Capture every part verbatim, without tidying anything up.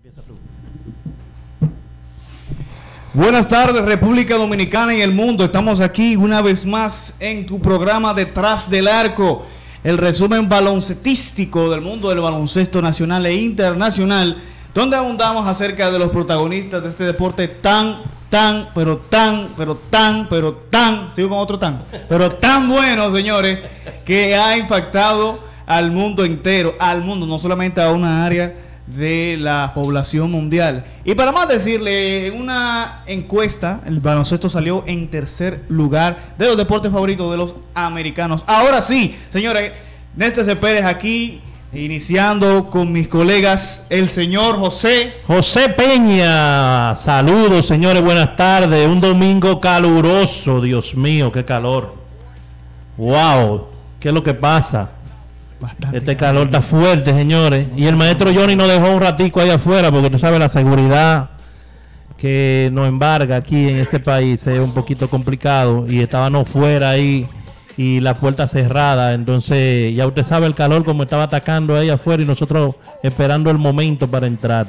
Buenas tardes, República Dominicana y el mundo. Estamos aquí una vez más en tu programa Detrás del Arco, el resumen baloncetístico del mundo del baloncesto nacional e internacional, donde abundamos acerca de los protagonistas de este deporte tan, tan, pero tan, pero tan, pero tan, sigo con otro tan, pero tan bueno, señores, que ha impactado al mundo entero, al mundo, no solamente a una área de la población mundial. Y para más decirle, en una encuesta, el baloncesto salió en tercer lugar de los deportes favoritos de los americanos. Ahora sí, señores, Néstor C. Pérez aquí, iniciando con mis colegas, el señor José José Peña. Saludos, señores, buenas tardes. Un domingo caluroso, Dios mío, qué calor. Wow, ¿qué es lo que pasa? Bastante este calor está fuerte, señores. Y el maestro Johnny nos dejó un ratico ahí afuera porque tú sabes la seguridad que nos embarga aquí en este país es un poquito complicado y estábamos fuera ahí y la puerta cerrada. Entonces ya usted sabe el calor como estaba atacando ahí afuera y nosotros esperando el momento para entrar.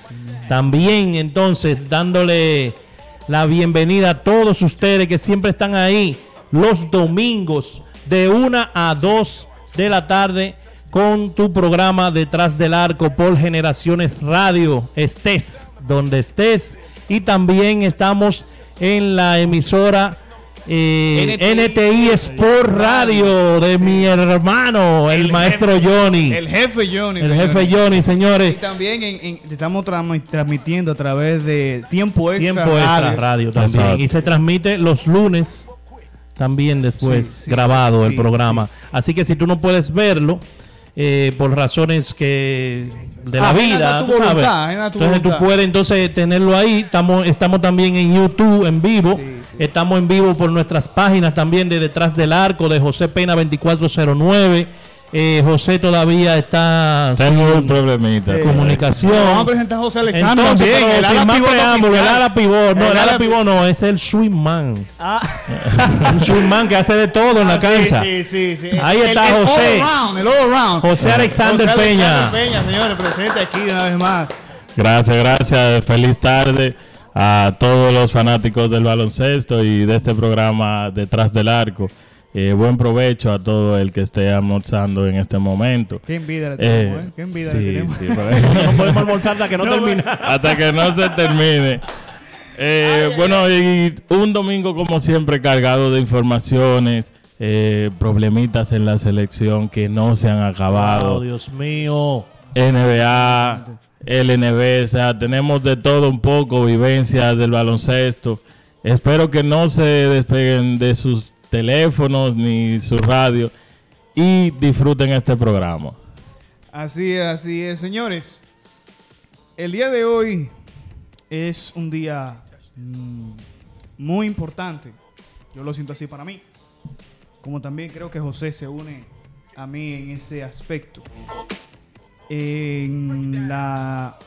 También entonces dándole la bienvenida a todos ustedes que siempre están ahí los domingos de una a dos de la tarde con tu programa Detrás del Arco por Generaciones Radio, estés donde estés. Y también estamos en la emisora eh, N T I Sport Radio de mi hermano, el, el maestro jefe, Johnny. El jefe Johnny. El jefe Johnny, señores. Y también en, en, estamos transmitiendo a través de Tiempo Extra Tiempo Extra Radio, Radio también. Exacto. Y se transmite los lunes también después sí, sí, grabado sí, el programa. Sí. Así que si tú no puedes verlo eh, por razones que de la ah, vida, tú voluntad, sabes, entonces voluntad. Tú puedes entonces tenerlo ahí. Estamos, estamos también en YouTube en vivo. Sí, sí. Estamos en vivo por nuestras páginas también de Detrás del Arco de José Pena veinticuatro cero nueve. Eh, José todavía está tengo un problemita de comunicación. No, vamos a presentar a José Alexander. Entonces, también, pero el sin más preámbulo, el ala pivot, no, el, el ala pivot no, es el swingman. Ah. Un swingman que hace de todo ah, en la cancha. Sí, sí, sí. Ahí el, está el José. All around, el all around. José Alexander José Peña. Alexander Peña, señores, presente aquí una vez más. Gracias, gracias. Feliz tarde a todos los fanáticos del baloncesto y de este programa Detrás del Arco. Eh, buen provecho a todo el que esté almorzando en este momento. Qué envidia le tenemos, ¿eh? Qué envidia sí, le tenemos. Sí, pero... no podemos almorzar hasta que no, no termine. Hasta que no se termine. Eh, ay, bueno, y un domingo como siempre cargado de informaciones, eh, problemitas en la selección que no se han acabado. Oh, Dios mío. N B A, L N B, o sea, tenemos de todo un poco, vivencias del baloncesto. Espero que no se despeguen de sus teléfonos ni su radio y disfruten este programa. Así es, así es, señores. El día de hoy es un día mmm, muy importante. Yo lo siento así para mí. Como también creo que José se une a mí en ese aspecto. En la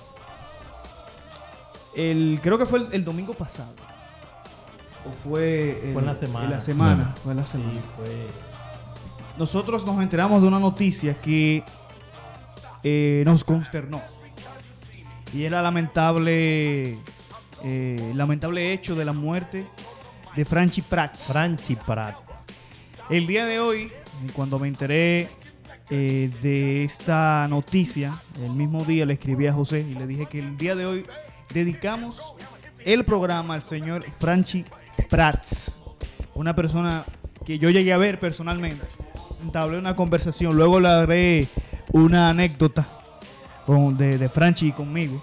el creo que fue el, el domingo pasado. O fue, el, fue en la semana. En la semana, no. fue en la semana. Sí, fue... Nosotros nos enteramos de una noticia que eh, nos consternó. Y era lamentable, eh, lamentable hecho de la muerte de Franchi Prats. Franchi Prats. El día de hoy, cuando me enteré eh, de esta noticia, el mismo día le escribí a José y le dije que el día de hoy dedicamos el programa al señor Franchi Prats, una persona que yo llegué a ver personalmente. Entablé una conversación, luego le haré una anécdota con, de, de Franchi conmigo.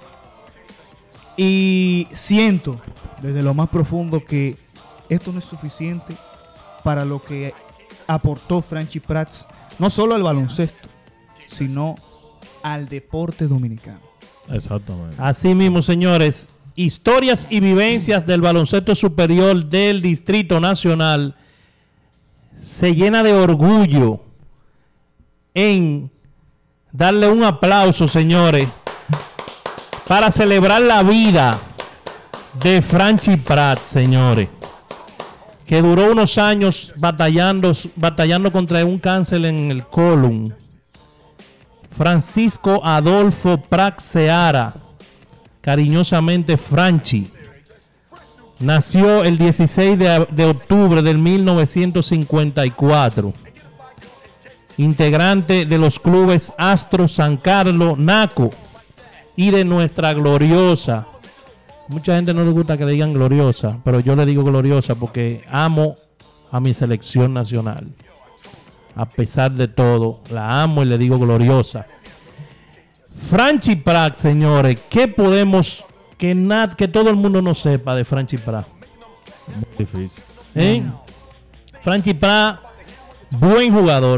Y siento desde lo más profundo que esto no es suficiente para lo que aportó Franchi Prats, no solo al baloncesto, sino al deporte dominicano. Exactamente. Así mismo, señores. Historias y vivencias del baloncesto superior del Distrito Nacional se llena de orgullo en darle un aplauso, señores, para celebrar la vida de Franchi Prats, señores, que duró unos años batallando, batallando contra un cáncer en el colon. Francisco Adolfo Prats Seara, cariñosamente Franchi. Nació el dieciséis de, de octubre del mil novecientos cincuenta y cuatro. Integrante de los clubes Astro, San Carlos, Naco y de nuestra gloriosa. Mucha gente no le gusta que le digan gloriosa, pero yo le digo gloriosa porque amo a mi selección nacional. A pesar de todo, la amo y le digo gloriosa. Franchi Prat, señores, ¿qué podemos que, nat, que todo el mundo no sepa de Franchi Prat? Muy difícil. ¿Eh? Mm. Franchi Prat, buen jugador,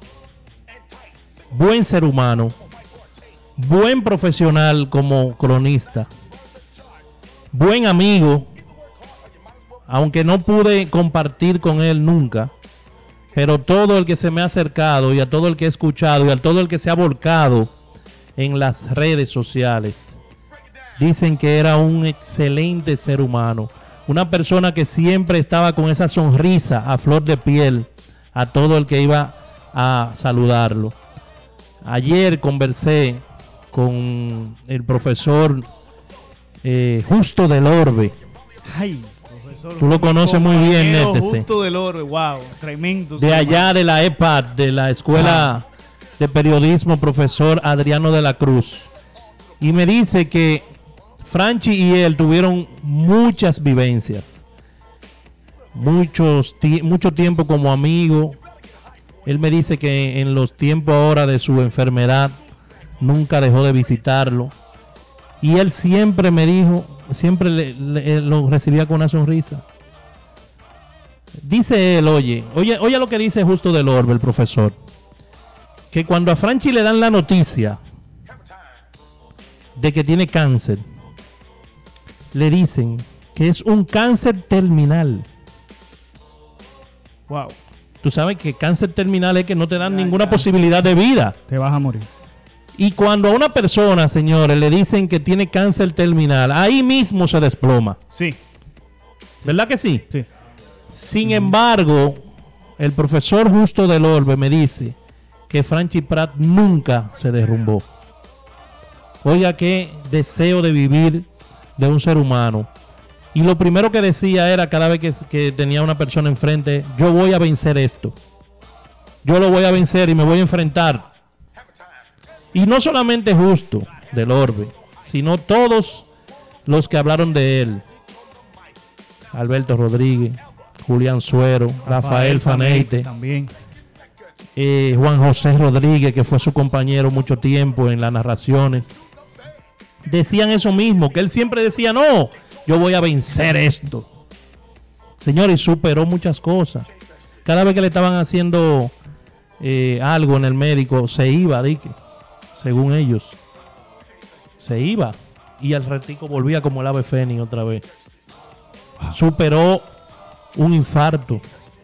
buen ser humano, buen profesional como cronista, buen amigo, aunque no pude compartir con él nunca, pero todo el que se me ha acercado y a todo el que he escuchado y a todo el que se ha volcado en las redes sociales, dicen que era un excelente ser humano, una persona que siempre estaba con esa sonrisa a flor de piel a todo el que iba a saludarlo. Ayer conversé con el profesor eh, Justo del Orbe. Ay, profesor. Tú lo conoces muy bien, Nétese. Justo del Orbe, wow, tremendo. De allá de la E P A D, de la Escuela ah. de Periodismo, profesor Adriano de la Cruz. Y me dice que Franchi y él tuvieron muchas vivencias. Muchos mucho tiempo como amigo. Él me dice que en los tiempos ahora de su enfermedad nunca dejó de visitarlo. Y él siempre me dijo, siempre le, le, lo recibía con una sonrisa. Dice él, oye, oye, oye lo que dice Justo del Orbe, el profesor. Que cuando a Franchi le dan la noticia de que tiene cáncer, le dicen que es un cáncer terminal. Wow. Tú sabes que cáncer terminal es que no te dan ya, ninguna ya. posibilidad de vida. Te vas a morir. Y cuando a una persona, señores, le dicen que tiene cáncer terminal, ahí mismo se desploma. Sí. ¿Verdad que sí? Sí. Sin mm. embargo, el profesor Justo del Orbe me dice que Franchi Prat nunca se derrumbó. Oiga, qué deseo de vivir de un ser humano. Y lo primero que decía era cada vez que, que tenía una persona enfrente, yo voy a vencer esto. Yo lo voy a vencer y me voy a enfrentar. Y no solamente Justo del Orbe, sino todos los que hablaron de él. Alberto Rodríguez, Julián Suero, Rafael, Rafael Faneite, también. Eh, Juan José Rodríguez, que fue su compañero mucho tiempo en las narraciones. Decían eso mismo, que él siempre decía, no, yo voy a vencer esto. Señor, y superó muchas cosas. Cada vez que le estaban haciendo eh, algo en el médico, se iba, dique, según ellos. Se iba. Y al ratico volvía como el ave fénix otra vez. Superó un infarto.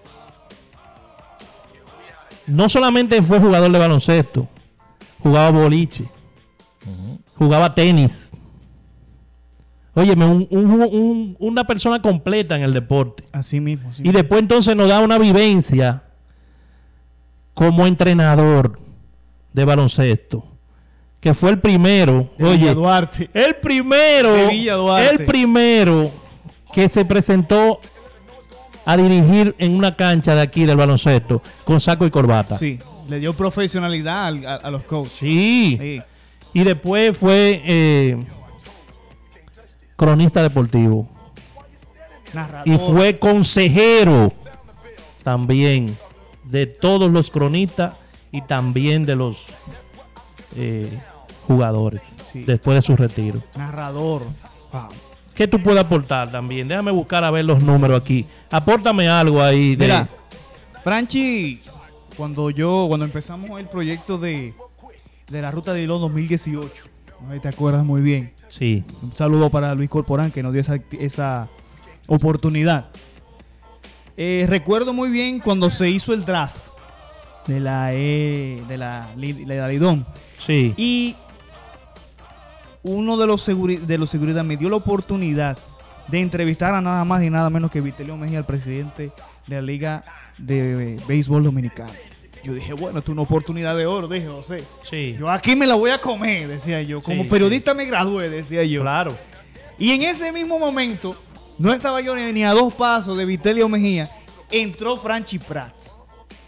No solamente fue jugador de baloncesto, jugaba boliche, uh-huh. jugaba tenis. Óyeme, un, un, un, una persona completa en el deporte. Así mismo. Así y después entonces nos da una vivencia como entrenador de baloncesto, que fue el primero, de oye, Villa Duarte. el primero, de Villa Duarte. el primero que se presentó a dirigir en una cancha de aquí del baloncesto con saco y corbata. Sí, le dio profesionalidad a, a, a los coaches. Sí. sí. Y después fue eh, cronista deportivo. Narrador. Y fue consejero también de todos los cronistas y también de los eh, jugadores sí. después de su retiro. Narrador. Wow. ¿Qué tú puedes aportar también? Déjame buscar a ver los números aquí. Apórtame algo ahí. De... Mira, Franchi, cuando yo, cuando empezamos el proyecto de, de la Ruta de Hilo dos mil dieciocho, ¿no? Te acuerdas muy bien. Sí. Un saludo para Luis Corporán que nos dio esa, esa oportunidad. Eh, recuerdo muy bien cuando se hizo el draft de la E, de la, de la Lidón. Sí. Y uno de los, seguri- de los seguridad me dio la oportunidad de entrevistar a nada más y nada menos que Vitelio Mejía, el presidente de la Liga de Béisbol Dominicana. Yo dije, bueno, esto es una oportunidad de oro, dije José. Sí. Yo aquí me la voy a comer, decía yo. Como Sí, periodista sí. me gradué, decía yo. Claro. Y en ese mismo momento, no estaba yo ni, ni a dos pasos de Vitelio Mejía, entró Franchi Prats.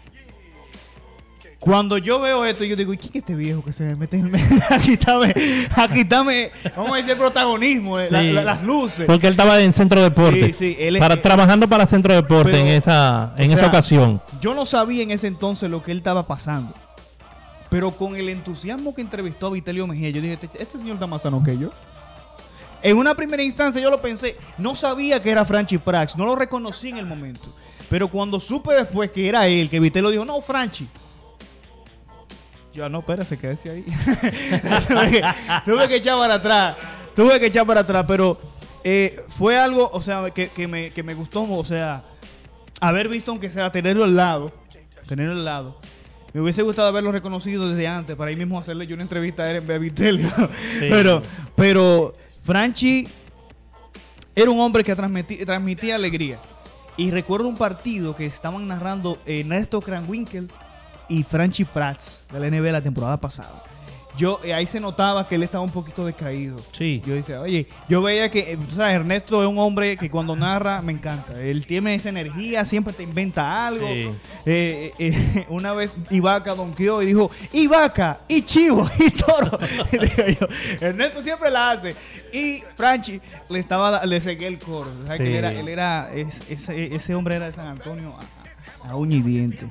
Cuando yo veo esto, yo digo, ¿y quién es este viejo que se mete en el medio? Aquí dame, aquí dame, vamos a decir, el protagonismo, eh, Sí. la, la, las luces. Porque él estaba en Centro Deportes. Sí, sí, él es- para, trabajando para Centro Deportes Pero, en esa, en o esa sea, ocasión. Yo no sabía en ese entonces lo que él estaba pasando. Pero con el entusiasmo que entrevistó a Vitelio Mejía, yo dije, este, este señor está más sano que yo. En una primera instancia yo lo pensé, no sabía que era Franchi Prats, no lo reconocí en el momento. Pero cuando supe después que era él, que Vitelio dijo, no, Franchi. Yo, no, espérate, quédese ahí. tuve, que, tuve que echar para atrás, tuve que echar para atrás, pero eh, fue algo, o sea, que, que, me, que me gustó, o sea, haber visto, aunque sea, tenerlo al lado, tenerlo al lado. Me hubiese gustado haberlo reconocido desde antes, para ahí mismo hacerle yo una entrevista a él en Vitelio. Sí. Pero, pero Franchi era un hombre que transmitía, transmitía alegría. Y recuerdo un partido que estaban narrando eh, Néstor Kranwinkel y Franchi Prats de la N B A la temporada pasada. Yo eh, ahí se notaba que él estaba un poquito decaído. Sí. Yo decía, oye, yo veía que, eh, ¿sabes? Ernesto es un hombre que cuando narra me encanta. Él tiene esa energía, siempre te inventa algo. Sí. Eh, eh, una vez Ibaka donkeó y dijo, Ibaka, y chivo, y toro. yo, Ernesto siempre la hace. Y Franchi le estaba le seguía el coro. ¿Sabes? Sí. Que él era, él era es, ese, ese hombre era de San Antonio a, a uña y diente.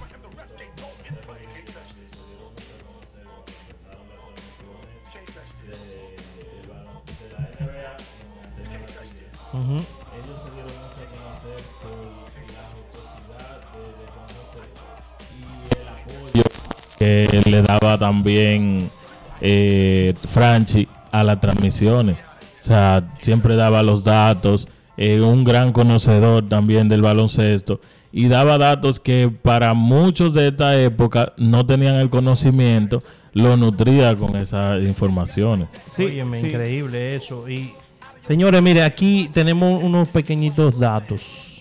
Uh-huh. Ellos se dieron a reconocer por la jocosidad de, de conocer y el apoyo que le daba también eh, Franchi a las transmisiones. O sea, siempre daba los datos, eh, un gran conocedor también del baloncesto y daba datos que para muchos de esta época no tenían el conocimiento, lo nutría con esas informaciones. Sí, Óyeme, sí. Increíble eso. Y señores, mire, aquí tenemos unos pequeñitos datos.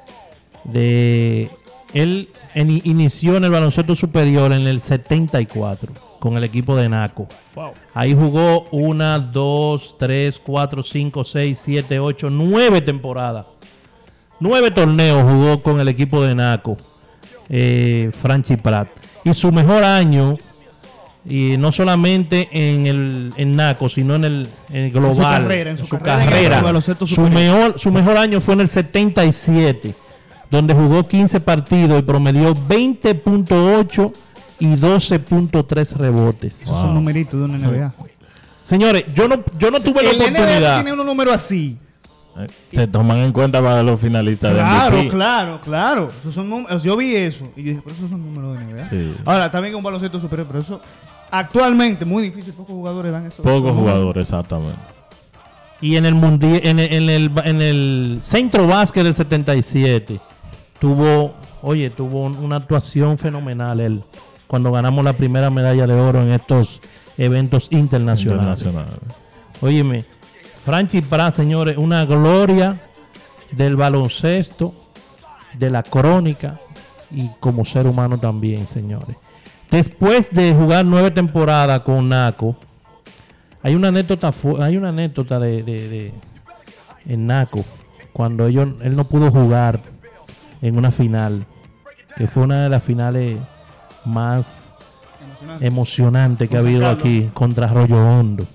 De él en, inició en el baloncesto superior en el setenta y cuatro con el equipo de Naco. Wow. Ahí jugó una, dos, tres, cuatro, cinco, seis, siete, ocho, nueve temporadas. Nueve torneos jugó con el equipo de Naco, eh, Franchi Prats. Y su mejor año, y no solamente en el en Naco, sino en el, en el global, en su carrera, en su, en su carrera, carrera su, mejor, su mejor año fue en el setenta y siete, donde jugó quince partidos y promedió veinte punto ocho y doce punto tres rebotes. Esos wow. son numeritos de una N B A. Señores, yo no, yo no tuve la oportunidad. N B A tiene un número así. Se toman en cuenta para los finalistas claro, de M V P. Claro, claro, esos son números. Yo vi eso y dije, pero esos son números de N B A. Sí. Ahora, también con un baloncesto superior, pero eso actualmente muy difícil, pocos jugadores dan eso. Pocos jugadores, exactamente. Y en el mundial, en el, en el, en el Centro Básquet del setenta y siete tuvo, oye, tuvo una actuación fenomenal él cuando ganamos la primera medalla de oro en estos eventos internacionales. Internacional. Óyeme, Franchi Prats, señores, una gloria del baloncesto, de la crónica y como ser humano también, señores. Después de jugar nueve temporadas con Naco, hay una anécdota, hay una anécdota de, de, de en Naco, cuando ellos, él no pudo jugar en una final, que fue una de las finales más emocionante, emocionante que ha habido aquí contra Arroyo Hondo.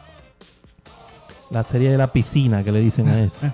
La serie de la piscina que le dicen a eso.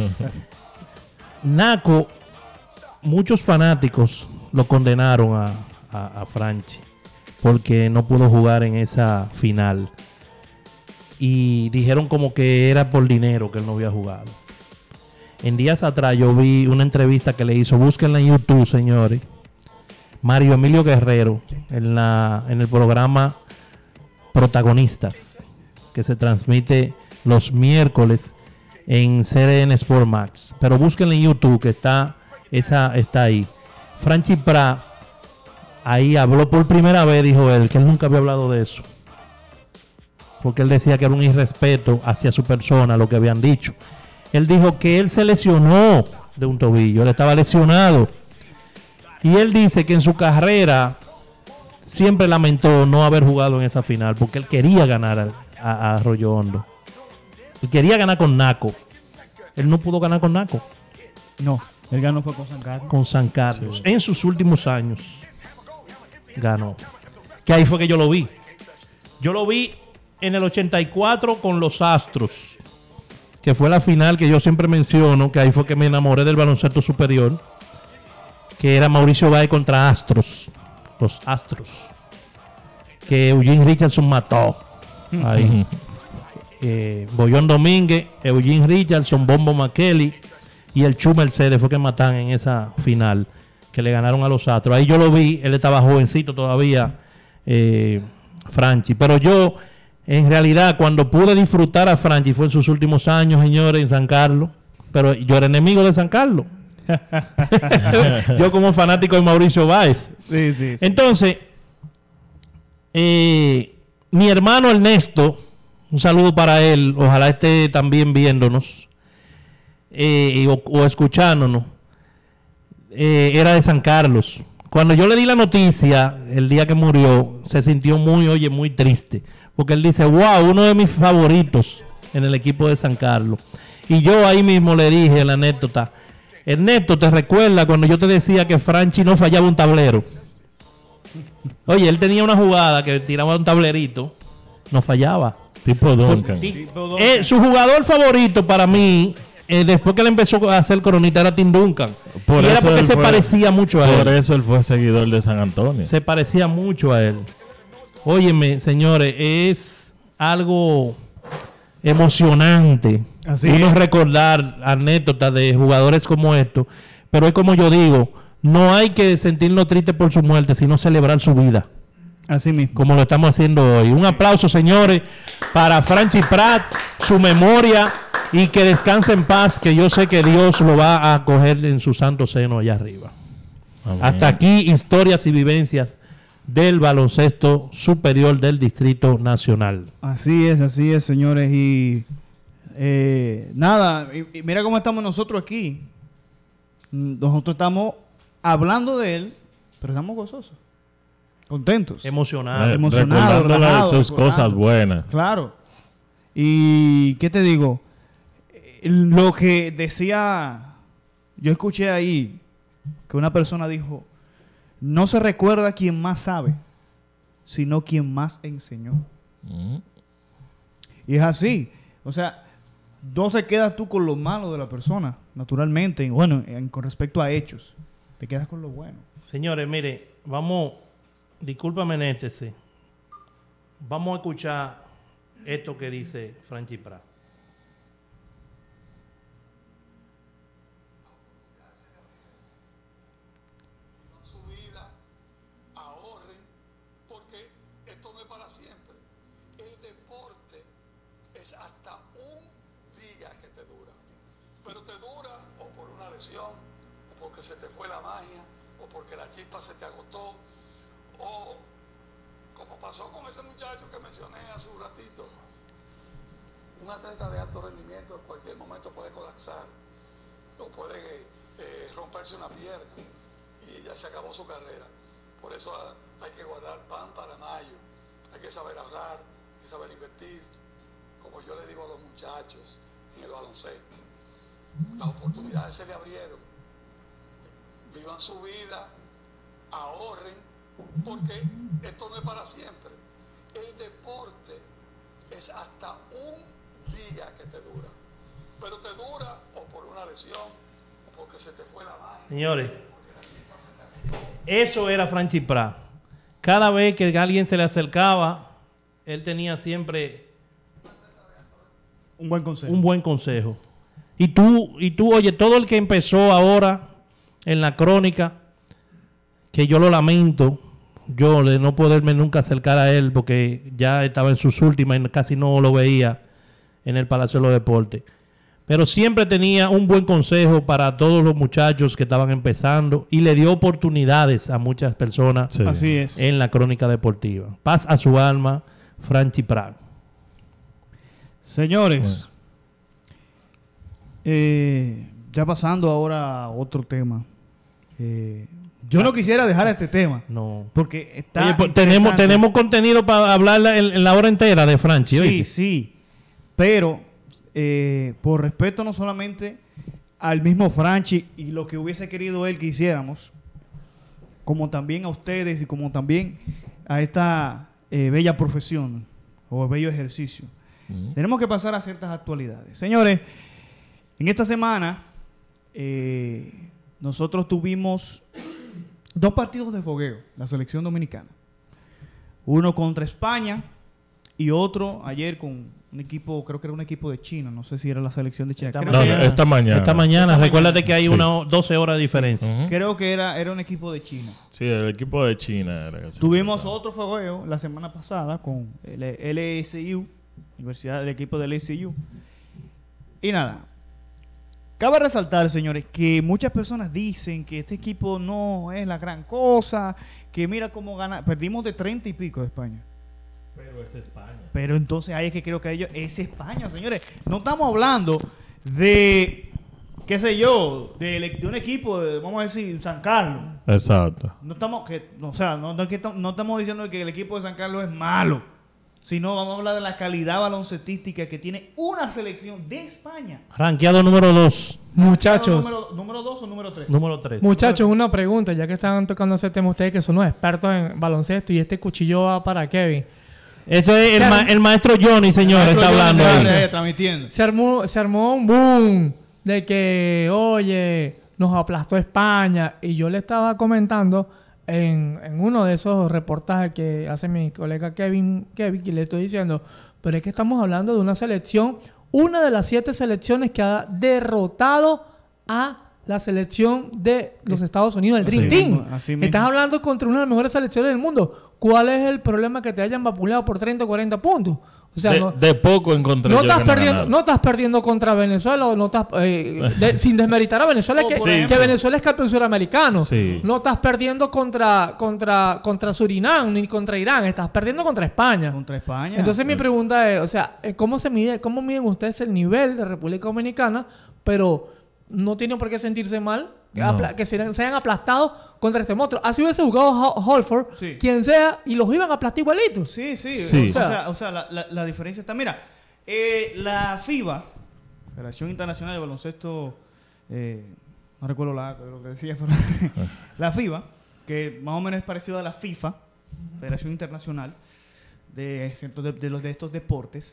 Naco, muchos fanáticos lo condenaron a, a, a Franchi porque no pudo jugar en esa final. Y dijeron como que era por dinero que él no había jugado. En días atrás yo vi una entrevista que le hizo, búsquenla en YouTube, señores, Mario Emilio Guerrero, en, la, en el programa Protagonistas, que se transmite los miércoles en C D N Sport Max. Pero búsquenla en YouTube, que está, esa, está ahí. Franchi Prats ahí habló por primera vez, dijo él, que él nunca había hablado de eso. Porque él decía que era un irrespeto hacia su persona, lo que habían dicho. Él dijo que él se lesionó de un tobillo, él estaba lesionado. Y él dice que en su carrera siempre lamentó no haber jugado en esa final porque él quería ganar a, a, a Arroyo Hondo. Él quería ganar con Naco. Él no pudo ganar con Naco. No, él ganó fue con San Carlos. Con San Carlos. Sí. En sus últimos años ganó. Que ahí fue que yo lo vi. Yo lo vi en el ochenta y cuatro con los Astros, que fue la final que yo siempre menciono, que ahí fue que me enamoré del baloncesto superior, que era Mauricio Báez contra Astros. Los Astros. Que Eugene Richardson mató. Ahí. eh, Bollón Domínguez, Eugene Richardson, Bombo McKelly y el Chu Mercedes fue que matan en esa final, que le ganaron a los Astros. Ahí yo lo vi, él estaba jovencito todavía, eh, Franchi. Pero yo, en realidad, cuando pude disfrutar a Franchi fue en sus últimos años, señores, en San Carlos. Pero yo era enemigo de San Carlos. Yo como fanático de Mauricio Báez. Sí, sí, sí. Entonces, eh, mi hermano Ernesto, un saludo para él, ojalá esté también viéndonos eh, o, o escuchándonos, eh, era de San Carlos. Cuando yo le di la noticia, el día que murió, se sintió muy, oye, muy triste, porque él dice, wow, uno de mis favoritos en el equipo de San Carlos. Y yo ahí mismo le dije la anécdota, Ernesto, ¿te recuerdas cuando yo te decía que Franchi no fallaba un tablero? Oye, él tenía una jugada que tiraba un tablerito, no fallaba. Tipo Duncan. Ti- eh, su jugador favorito para mí, eh, después que él empezó a hacer coronita, era Tim Duncan. Por y era eso porque él se fue- parecía mucho a Por él. eso él fue seguidor de San Antonio. Se parecía mucho a él. Óyeme, señores, es algo emocionante Así uno es. recordar anécdotas de jugadores como estos, pero es como yo digo, no hay que sentirnos tristes por su muerte, sino celebrar su vida, Así mismo. como lo estamos haciendo hoy. Un aplauso, señores, para Franchi Prat, su memoria, y que descanse en paz, que yo sé que Dios lo va a acoger en su santo seno allá arriba. Amén. Hasta aquí, historias y vivencias del baloncesto superior del Distrito Nacional. Así es, así es, señores. Y eh, nada, y, y mira cómo estamos nosotros aquí. Mm, Nosotros estamos hablando de él, pero estamos gozosos, contentos. Emocionado. Eh, emocionado, recordándole relajado, sus recordando. cosas buenas. Claro. Y ¿qué te digo? Eh, Lo que decía, yo escuché ahí que una persona dijo, no se recuerda quien más sabe, sino quien más enseñó. Mm. Y es así. O sea, no te quedas tú con lo malo de la persona, naturalmente. Y bueno, en- con respecto a hechos, te quedas con lo bueno. Señores, mire, vamos, discúlpame, Néstese. Vamos a escuchar esto que dice Franchi Prat. su vida, ahorren, porque esto no es para siempre. El deporte es hasta un día que te dura, pero te dura o por una lesión, o porque se te fue la magia, o porque la chispa se te agotó, o como pasó con ese muchacho que mencioné hace un ratito. Un atleta de alto rendimiento en cualquier momento puede colapsar o puede eh, romperse una pierna y ya se acabó su carrera. Por eso ah, hay que guardar pan para mayo, hay que saber ahorrar, hay que saber invertir, como yo le digo a los muchachos en el baloncesto. Las oportunidades se le abrieron, vivan su vida, ahorren, porque esto no es para siempre. El deporte es hasta un día que te dura, pero te dura o por una lesión o porque se te fue la mano. Señores, eso era Franchi Prat. Cada vez que alguien se le acercaba, él tenía siempre Un buen consejo. un buen consejo. Y tú, y tú, oye, todo el que empezó ahora en la crónica, que yo lo lamento, yo de no poderme nunca acercar a él porque ya estaba en sus últimas y casi no lo veía en el Palacio de los Deportes. Pero siempre tenía un buen consejo para todos los muchachos que estaban empezando y le dio oportunidades a muchas personas Sí. Así es. en la crónica deportiva. Paz a su alma, Franchi Prat. Señores, Bueno. eh, ya pasando ahora a otro tema. Eh, Yo no quisiera dejar este tema. No. Porque está Oye, pues, tenemos, interesante. tenemos contenido para hablar la- en, en la hora entera de Franchi. Sí, ¿oíste? sí. Pero, eh, por respeto no solamente al mismo Franchi y lo que hubiese querido él que hiciéramos, como también a ustedes y como también a esta eh, bella profesión o bello ejercicio, Ujú. tenemos que pasar a ciertas actualidades. Señores, en esta semana eh, nosotros tuvimos dos partidos de fogueo, la selección dominicana. Uno contra España y otro ayer con un equipo, creo que era un equipo de China, no sé si era la selección de China. Esta Creo, No, que, no, era, esta mañana. Esta mañana, Esta recuérdate mañana. que hay Sí. una doce horas de diferencia. Ujú. creo que era, era un equipo de China. Sí, el equipo de China. Era que se Tuvimos enfrentaba. otro fogueo la semana pasada con el L S U, Universidad del equipo del L S U. Y nada, cabe resaltar, señores, que muchas personas dicen que este equipo no es la gran cosa, que mira cómo gana, perdimos de treinta y pico de España. Pero es España. Pero entonces ahí es que creo que ellos, es España, señores. No estamos hablando de, qué sé yo, de, de un equipo, de, vamos a decir, San Carlos. Exacto. No estamos, que, o sea, no, no, es que tam- no estamos diciendo que el equipo de San Carlos es malo, sino vamos a hablar de la calidad baloncestística que tiene una selección de España. Ranqueado número dos. Muchachos, ¿Número, número dos o número tres? Número tres. muchachos, una pregunta, ya que están tocando ese tema ustedes que son los expertos en baloncesto y este cuchillo va para Kevin. Eso es el, Claro. ma- el maestro Johnny, señores, está hablando ahí. Eh, transmitiendo. Se armó, se armó un boom de que, oye, nos aplastó España. Y yo le estaba comentando en, en uno de esos reportajes que hace mi colega Kevin, Kevin, que le estoy diciendo, pero es que estamos hablando de una selección, una de las siete selecciones que ha derrotado a la selección de los Estados Unidos, el Dream Así Team. mismo, así mismo. Estás hablando contra una de las mejores selecciones del mundo. ¿Cuál es el problema que te hayan vapuleado por treinta o cuarenta puntos? O sea, de, no, de poco encontré no yo estás que no perdiendo, ganaron. no estás perdiendo contra Venezuela o no estás eh, de- sin desmeritar a Venezuela, O que, por que ejemplo- Venezuela es campeón suramericano. Sí. No estás perdiendo contra contra contra Surinam ni contra Irán, estás perdiendo contra España. Contra España. Entonces mi pregunta es, o sea, ¿cómo se mide, cómo miden ustedes el nivel de República Dominicana? Pero no tienen por qué sentirse mal que, No. apla- que se, se hayan aplastado contra este monstruo. Así hubiese jugado Ho- Holford, Sí. quien sea, y los iban a aplastar igualitos. Sí, sí. Sí. O sea, o sea la, la- la diferencia está. Mira, eh, la FIBA, Federación Internacional de Baloncesto, eh, no recuerdo la, lo que decía, pero la FIBA, que más o menos es parecido a la FIFA, Federación Internacional de, ciertos de, de los, de estos deportes,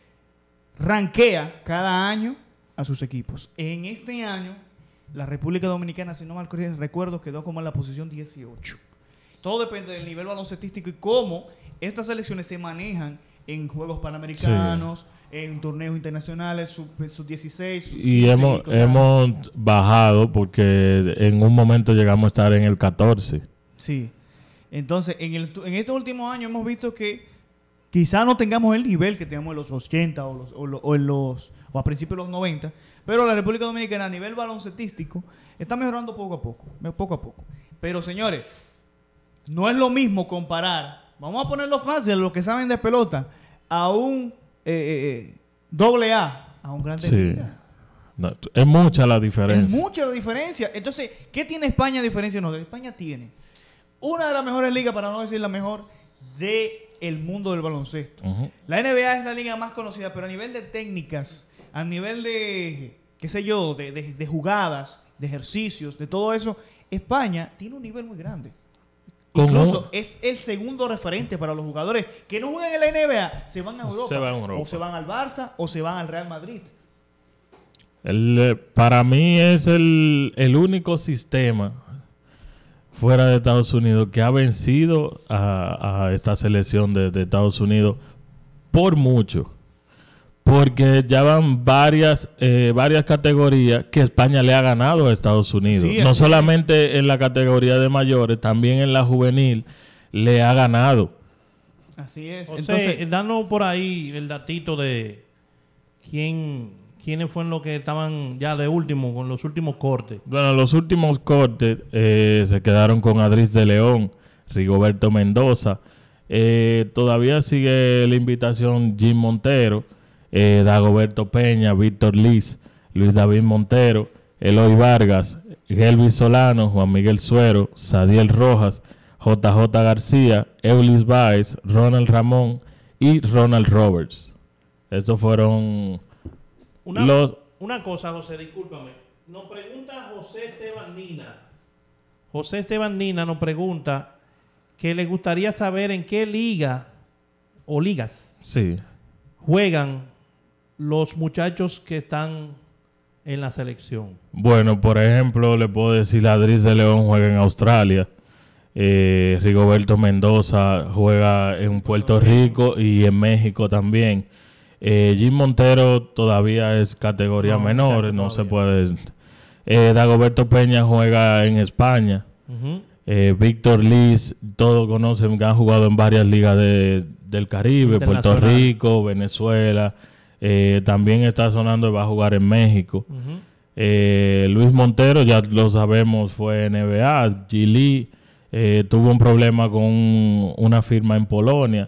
rankea cada año a sus equipos. En este año, la República Dominicana, si no mal recuerdo, quedó como en la posición dieciocho. Todo depende del nivel baloncestístico y cómo estas selecciones se manejan en Juegos Panamericanos, en torneos internacionales, sub, sub dieciséis, sub Y quince, hemos, cosas así. hemos bajado porque en un momento llegamos a estar en el catorce. Sí. Entonces, en, el, en estos últimos años hemos visto que quizá no tengamos el nivel que teníamos en los ochenta o, los, o, lo- o en los, o a principios de los noventa, pero la República Dominicana a nivel baloncestístico está mejorando poco a poco, poco a poco. Pero señores, no es lo mismo comparar, vamos a ponerlo fácil, los que saben de pelota, a un eh, eh, eh, doble A, a un grande Sí. liga. No, es mucha la Es diferencia. mucha la diferencia. Entonces, ¿qué tiene España a diferencia de nosotros? España tiene una de las mejores ligas, para no decir la mejor, de el mundo del baloncesto. Ujú. La N B A es la liga más conocida, pero a nivel de técnicas, a nivel de, qué sé yo, de, de- de jugadas, de ejercicios, de todo eso, España tiene un nivel muy grande. Con Incluso un- es el segundo referente para los jugadores que no juegan en la N B A, se van a Europa. Se van a Europa. O se van al Barça o se van al Real Madrid. El, eh, para mí es el, el único sistema fuera de Estados Unidos que ha vencido a, a esta selección de, de Estados Unidos por mucho. Porque ya van varias, eh, varias categorías que España le ha ganado a Estados Unidos. Sí, no así solamente en la categoría de mayores, también en la juvenil le ha ganado. Así es. José, Entonces, danos por ahí el datito de quién, quiénes fueron los que estaban ya de último, con los últimos cortes. Bueno, los últimos cortes eh, se quedaron con Adris de León, Rigoberto Mendoza. Eh, todavía sigue la invitación Jim Montero, eh, Dagoberto Peña, Víctor Liz, Luis David Montero, Eloy Vargas, Gelvis Solano, Juan Miguel Suero, Sadiel Rojas, J J García, Eulis Baez, Ronald Ramón y Ronald Roberts. Estos fueron Una, los... una cosa, José, discúlpame. Nos pregunta José Esteban Nina. José Esteban Nina nos pregunta que le gustaría saber en qué liga o ligas Sí. juegan los muchachos que están en la selección. Bueno, por ejemplo, le puedo decir, Ladris de León juega en Australia. Eh, Rigoberto Mendoza juega en Puerto Rico y en México también. Eh, Jim Montero todavía es categoría No, menor, muchacho, no se todavía. puede. Eh, Dagoberto Peña juega en España. Ujú. Eh, Víctor Liz, todos conocen que han jugado en varias ligas de, del Caribe, Puerto Internacional. Rico, Venezuela. Eh, también está sonando y va a jugar en México. Ujú. Eh, Luis Montero, ya lo sabemos, fue N B A. G. Lee eh, tuvo un problema con una firma en Polonia.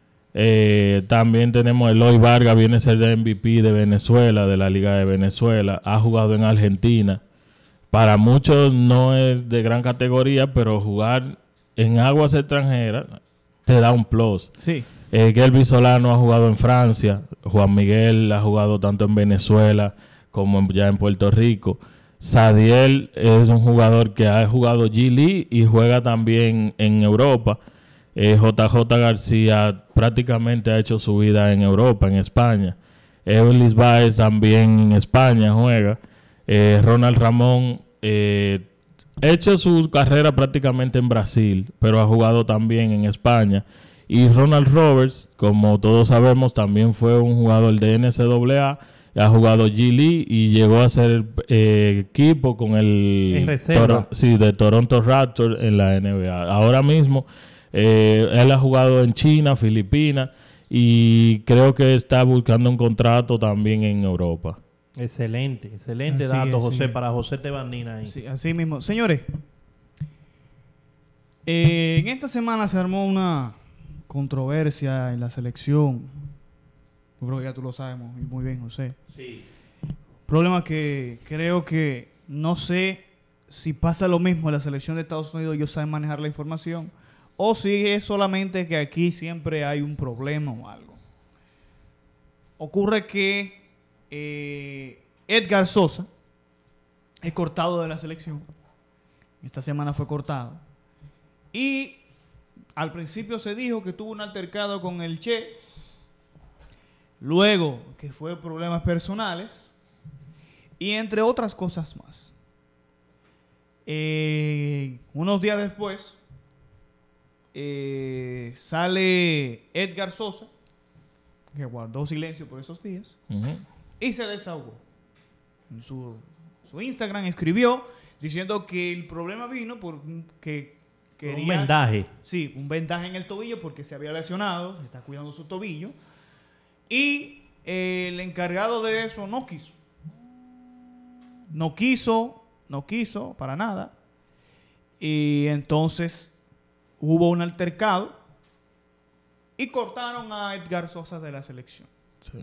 Eh, también tenemos Eloy Vargas, viene a ser de M V P de Venezuela, de la Liga de Venezuela. Ha jugado en Argentina. Para muchos no es de gran categoría, pero jugar en aguas extranjeras te da un plus. Sí. Eh, Gelby Solano ha jugado en Francia. Juan Miguel ha jugado tanto en Venezuela como en- ya en Puerto Rico. Sadiel es un jugador que ha jugado G League y juega también en Europa. Eh, J J García prácticamente ha hecho su vida en Europa, en España. Eulis Baez también en España juega. Eh, Ronald Ramón eh, ha hecho su carrera prácticamente en Brasil, pero ha jugado también en España. Y Ronald Roberts, como todos sabemos, también fue un jugador de N C A A, ha jugado G League y llegó a ser eh, equipo con el En reserva. Toro- sí, de Toronto Raptors en la N B A. Ahora mismo eh, él ha jugado en China, Filipinas y creo que está buscando un contrato también en Europa. Excelente, excelente Así dato, es, José, sí. para José Tebanina ahí. Sí, así mismo. Señores, eh, en esta semana se armó una controversia en la selección. Yo creo que ya tú lo sabes muy muy bien, José. Sí. Problema que creo que no sé si pasa lo mismo en la selección de Estados Unidos, ellos saben manejar la información, o si es solamente que aquí siempre hay un problema o algo. Ocurre que eh, Edgar Sosa es cortado de la selección. Esta semana fue cortado. Y al principio se dijo que tuvo un altercado con el Che. Luego que fue problemas personales. Y entre otras cosas más. Eh, unos días después eh, sale Edgar Sosa, que guardó silencio por esos días, Ujú. y se desahogó. En su, su Instagram escribió diciendo que el problema vino porque quería... Un vendaje. Sí, un vendaje en el tobillo porque se había lesionado, se está cuidando su tobillo. Y eh, el encargado de eso no quiso. No quiso, no quiso para nada. Y entonces hubo un altercado y cortaron a Edgar Sosa de la selección. Sí.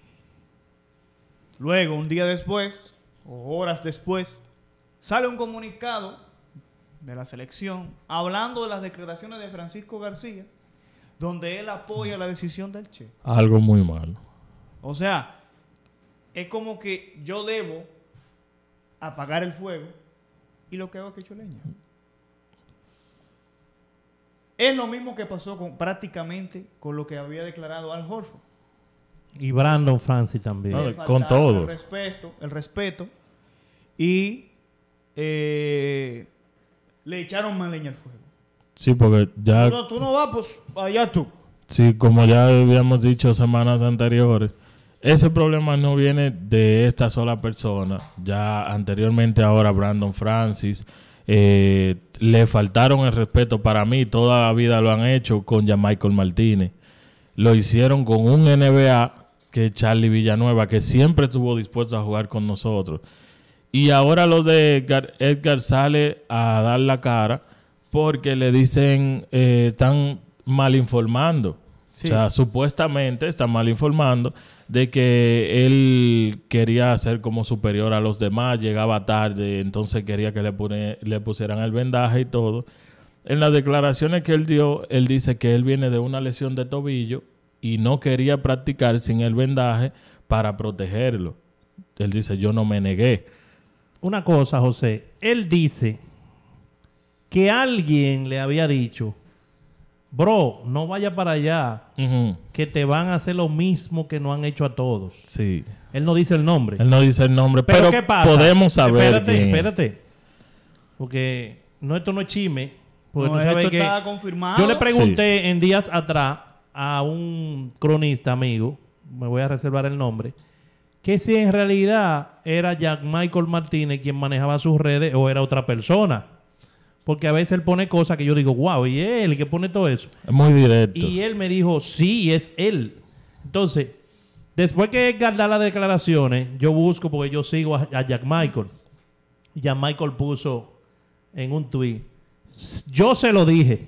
Luego, un día después, o horas después, sale un comunicado de la selección hablando de las declaraciones de Francisco García, donde él apoya la decisión del Che. Algo muy malo. O sea, es como que yo debo apagar el fuego y lo que hago es que echo leña. Es lo mismo que pasó con, prácticamente con lo que había declarado Al Horford. Y Brandon Francis también. No, Le con faltaba todo. El respeto, el respeto y eh, le echaron más leña al fuego. Sí, porque ya... No, tú no vas, pues allá tú. Sí, como ya habíamos dicho semanas anteriores, ese problema no viene de esta sola persona. Ya anteriormente ahora Brandon Francis, eh, le faltaron el respeto. Para mí toda la vida lo han hecho con Michael Martínez. Lo hicieron con un N B A que es Charlie Villanueva, que siempre estuvo dispuesto a jugar con nosotros. Y ahora los de Edgar, Edgar sale a dar la cara porque le dicen, eh, están mal informando. Sí. O sea, supuestamente están mal informando de que él quería ser como superior a los demás, llegaba tarde, entonces quería que le, pone, le pusieran el vendaje y todo. En las declaraciones que él dio, él dice que él viene de una lesión de tobillo y no quería practicar sin el vendaje para protegerlo. Él dice, yo no me negué. Una cosa, José, él dice que alguien le había dicho, bro, no vaya para allá, Uh-huh. que te van a hacer lo mismo que nos han hecho a todos. Sí. Él no dice el nombre. Él no dice el nombre, pero, pero, ¿qué pasa? podemos saber Espérate, quién. espérate. Porque no, esto no es chisme. Porque No, tú sabes esto que está confirmado. yo le pregunté en días atrás a un cronista amigo, me voy a reservar el nombre, que si en realidad era Jack Michael Martínez quien manejaba sus redes o era otra persona. Porque a veces él pone cosas que yo digo, wow, ¿y él que pone todo eso? Es muy directo. Y él me dijo, sí, es él. Entonces, después que Edgar da las declaraciones, yo busco porque yo sigo a, a Jack Michael. Y Jack Michael puso en un tweet, yo se lo dije.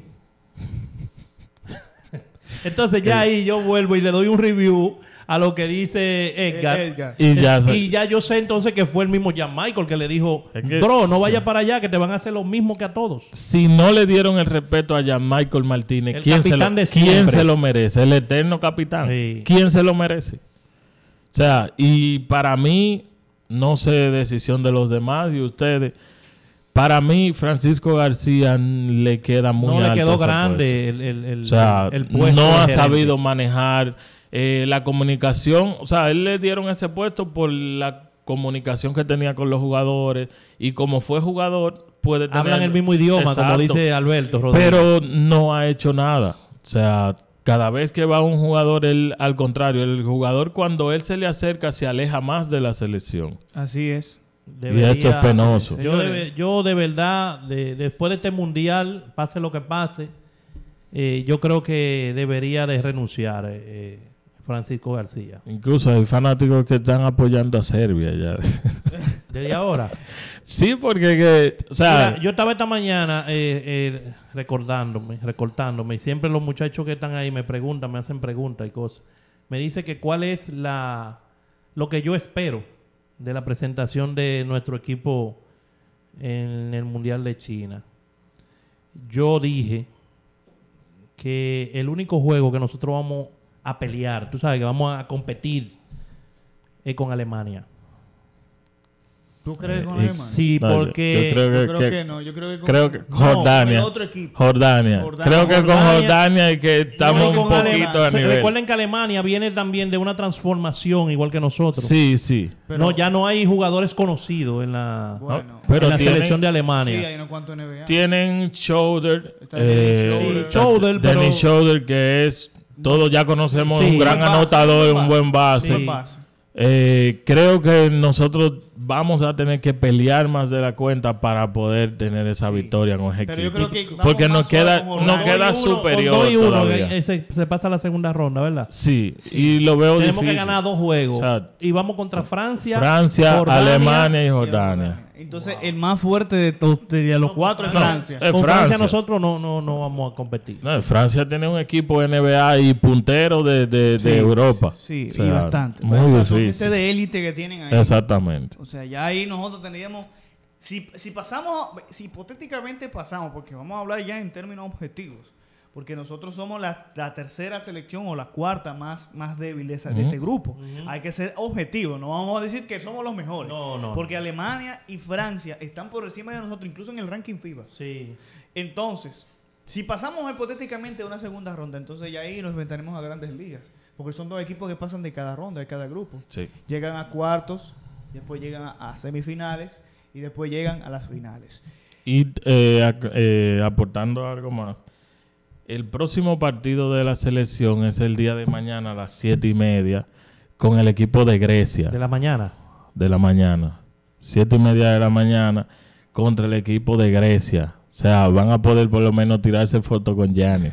Entonces ya ahí yo vuelvo y le doy un review a lo que dice Edgar. Edgar. Y ya sé. Y ya yo sé entonces que fue el mismo Jack Michael que le dijo, Es que- bro, no vaya sí. para allá que te van a hacer lo mismo que a todos. Si no le dieron el respeto a Jan Michael Martínez, El ¿quién, se lo, capitán de ¿quién siempre. se lo merece? El eterno capitán. Sí. ¿Quién se lo merece? O sea, y para mí, no sé decisión de los demás y ustedes, para mí Francisco García le queda muy No le alto quedó ese grande el, el, el, puesto. O sea, el puesto no de ha gerente. sabido manejar eh, la comunicación. O sea, él le dieron ese puesto por la comunicación que tenía con los jugadores y como fue jugador puede tener... Hablan el mismo idioma, como Exacto. dice Alberto Rodríguez. Pero no ha hecho nada. O sea, cada vez que va un jugador, él, al contrario, el jugador cuando él se le acerca se aleja más de la selección. Así es. Debería- Y esto es penoso. Yo de, yo de verdad, de- después de este mundial, pase lo que pase, eh, yo creo que debería de renunciar eh, eh, Francisco García. Incluso hay fanáticos que están apoyando a Serbia ya. Desde ahora. Sí, porque, que, o sea, Mira, yo estaba esta mañana eh, eh, recordándome, recortándome, y siempre los muchachos que están ahí me preguntan, me hacen preguntas y cosas. Me dice que cuál es la lo que yo espero de la presentación de nuestro equipo en el Mundial de China. Yo dije que el único juego que nosotros vamos a pelear, tú sabes que vamos a competir, es con Alemania. ¿Tú crees con Eh, Alemania? Sí, No, yo- porque... yo creo Yo que- creo que- que no. Yo creo que con, creo que no, Jordania. con el otro equipo. Jordania. Jordania. Creo que con Jordania- Jordania y que estamos No, un con poquito Alemania. a Se- nivel. Recuerden que Alemania viene también de una transformación igual que nosotros. Sí, sí. Pero- no, ya no hay jugadores conocidos en la, Bueno. Pero en la tienen- selección de Sí, Alemania. hay unos cuantos N B A. Tienen Schroeder, Está eh, Dennis Sí, Schroeder, pero- Dennis Schroeder, que es, todos ya conocemos, Sí. un gran Buen base, anotador, buen un buen base. Buen base. Eh, creo que nosotros vamos a tener que pelear más de la cuenta para poder tener esa victoria con ese Pero yo equipo. creo que vamos Porque más nos suave queda, con nos Jordania. queda Dos y uno, superior con dos y uno, todavía. eh, se, se pasa a la segunda ronda, ¿verdad? Sí, y lo veo Tenemos difícil. que ganar dos juegos. Exacto. Y vamos contra Francia, Francia, Jordania. Alemania y Jordania. Entonces, el más fuerte de, to- de los cuatro es No, Francia. es Con Francia Francia. nosotros no, no, no vamos a competir. No, Francia tiene un equipo N B A y puntero de, de, de Europa. Sí, O sea, y bastante. Muy O sea, son difícil. gente de élite que tienen ahí. Exactamente. O sea, ya ahí nosotros tendríamos... Si, si pasamos, si hipotéticamente pasamos, porque vamos a hablar ya en términos objetivos, porque nosotros somos la, la tercera selección o la cuarta más, más débil de, esa- de ese grupo. Hay que ser objetivos, no vamos a decir que somos los mejores. No, no, porque no. Alemania y Francia están por encima de nosotros, incluso en el ranking FIBA. Sí. Entonces, si pasamos hipotéticamente a una segunda ronda, entonces ya ahí nos enfrentaremos a grandes ligas. Porque son dos equipos que pasan de cada ronda, de cada grupo. Sí. Llegan a cuartos, después llegan a, a semifinales y después llegan a las finales. Y eh, ac- eh, aportando algo más. El próximo partido de la selección es el día de mañana a las siete y media con el equipo de Grecia De la mañana. de la mañana. Siete y media de la mañana contra el equipo de Grecia. O sea, van a poder por lo menos tirarse foto con Gianni.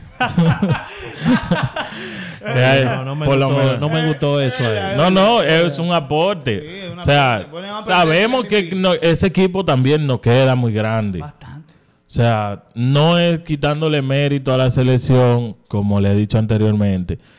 No, no me, Por lo gustó, menos. no me gustó eso. eh. No, no, es un aporte. Sí, es un o sea, aporte. Ponen a perder sabemos el que equipo. no- ese equipo también nos queda muy grande. Bastante. O sea, no es quitándole mérito a la selección, como le he dicho anteriormente,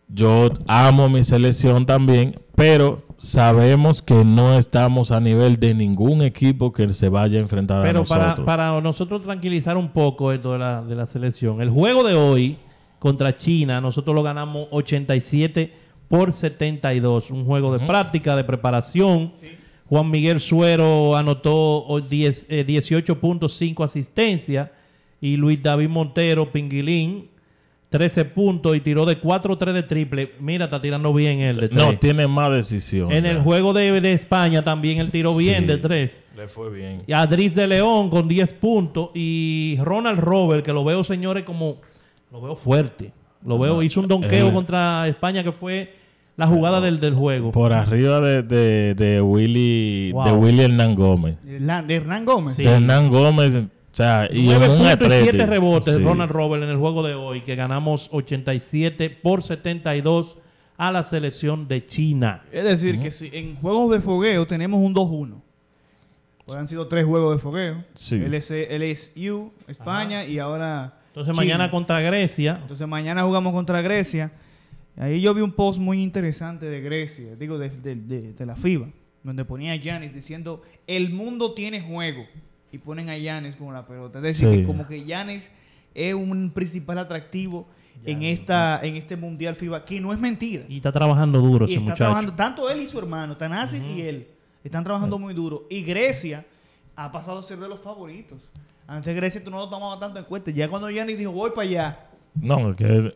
Yo amo mi selección también, pero sabemos que no estamos a nivel de ningún equipo que se vaya a enfrentar Pero a nosotros. para, para nosotros tranquilizar un poco esto de la, de la selección, el juego de hoy contra China, nosotros lo ganamos ochenta y siete por setenta y dos. Un juego de uh-huh. práctica, de preparación. Sí. Juan Miguel Suero anotó diez, eh, dieciocho punto cinco asistencias y Luis David Montero, Pinguilín, trece puntos y tiró de cuatro tres de triple. Mira, está tirando bien él de tres. No, tiene más decisión. En ya. el juego de, de España también él tiró bien sí, de tres. Le fue bien. Y Adris de León con diez puntos y Ronald Robert, que lo veo, señores, como... Lo veo fuerte. Lo veo, no, hizo un donqueo eh, contra España que fue la jugada del, del juego. Por arriba de, de, de Willy wow. de Willy Hernán Gómez. ¿De Hernán Gómez? Sí. De Hernán Gómez. O sea, y nueve un puntos y siete rebotes sí. Ronald Robert en el juego de hoy, que ganamos ochenta y siete por setenta y dos a la selección de China. Es decir, uh-huh. que si en juegos de fogueo tenemos un dos uno. Pues han sido tres juegos de fogueo. Sí. L S U, España Ajá. y ahora... Entonces China. Mañana contra Grecia. Entonces mañana jugamos contra Grecia. Ahí yo vi un post muy interesante de Grecia, digo, de, de, de, de la FIBA, donde ponía a Giannis diciendo, el mundo tiene juego. Y ponen a Giannis con la pelota. Es decir, sí. que como que Giannis es un principal atractivo en esta en este Mundial FIBA, que no es mentira. Y está trabajando duro y ese está muchacho. Trabajando, tanto él y su hermano, Thanasis uh-huh. y él, están trabajando uh-huh. muy duro. Y Grecia ha pasado a ser de los favoritos. Antes Grecia tú no lo tomabas tanto en cuenta. Ya cuando Giannis dijo, voy para allá. No, que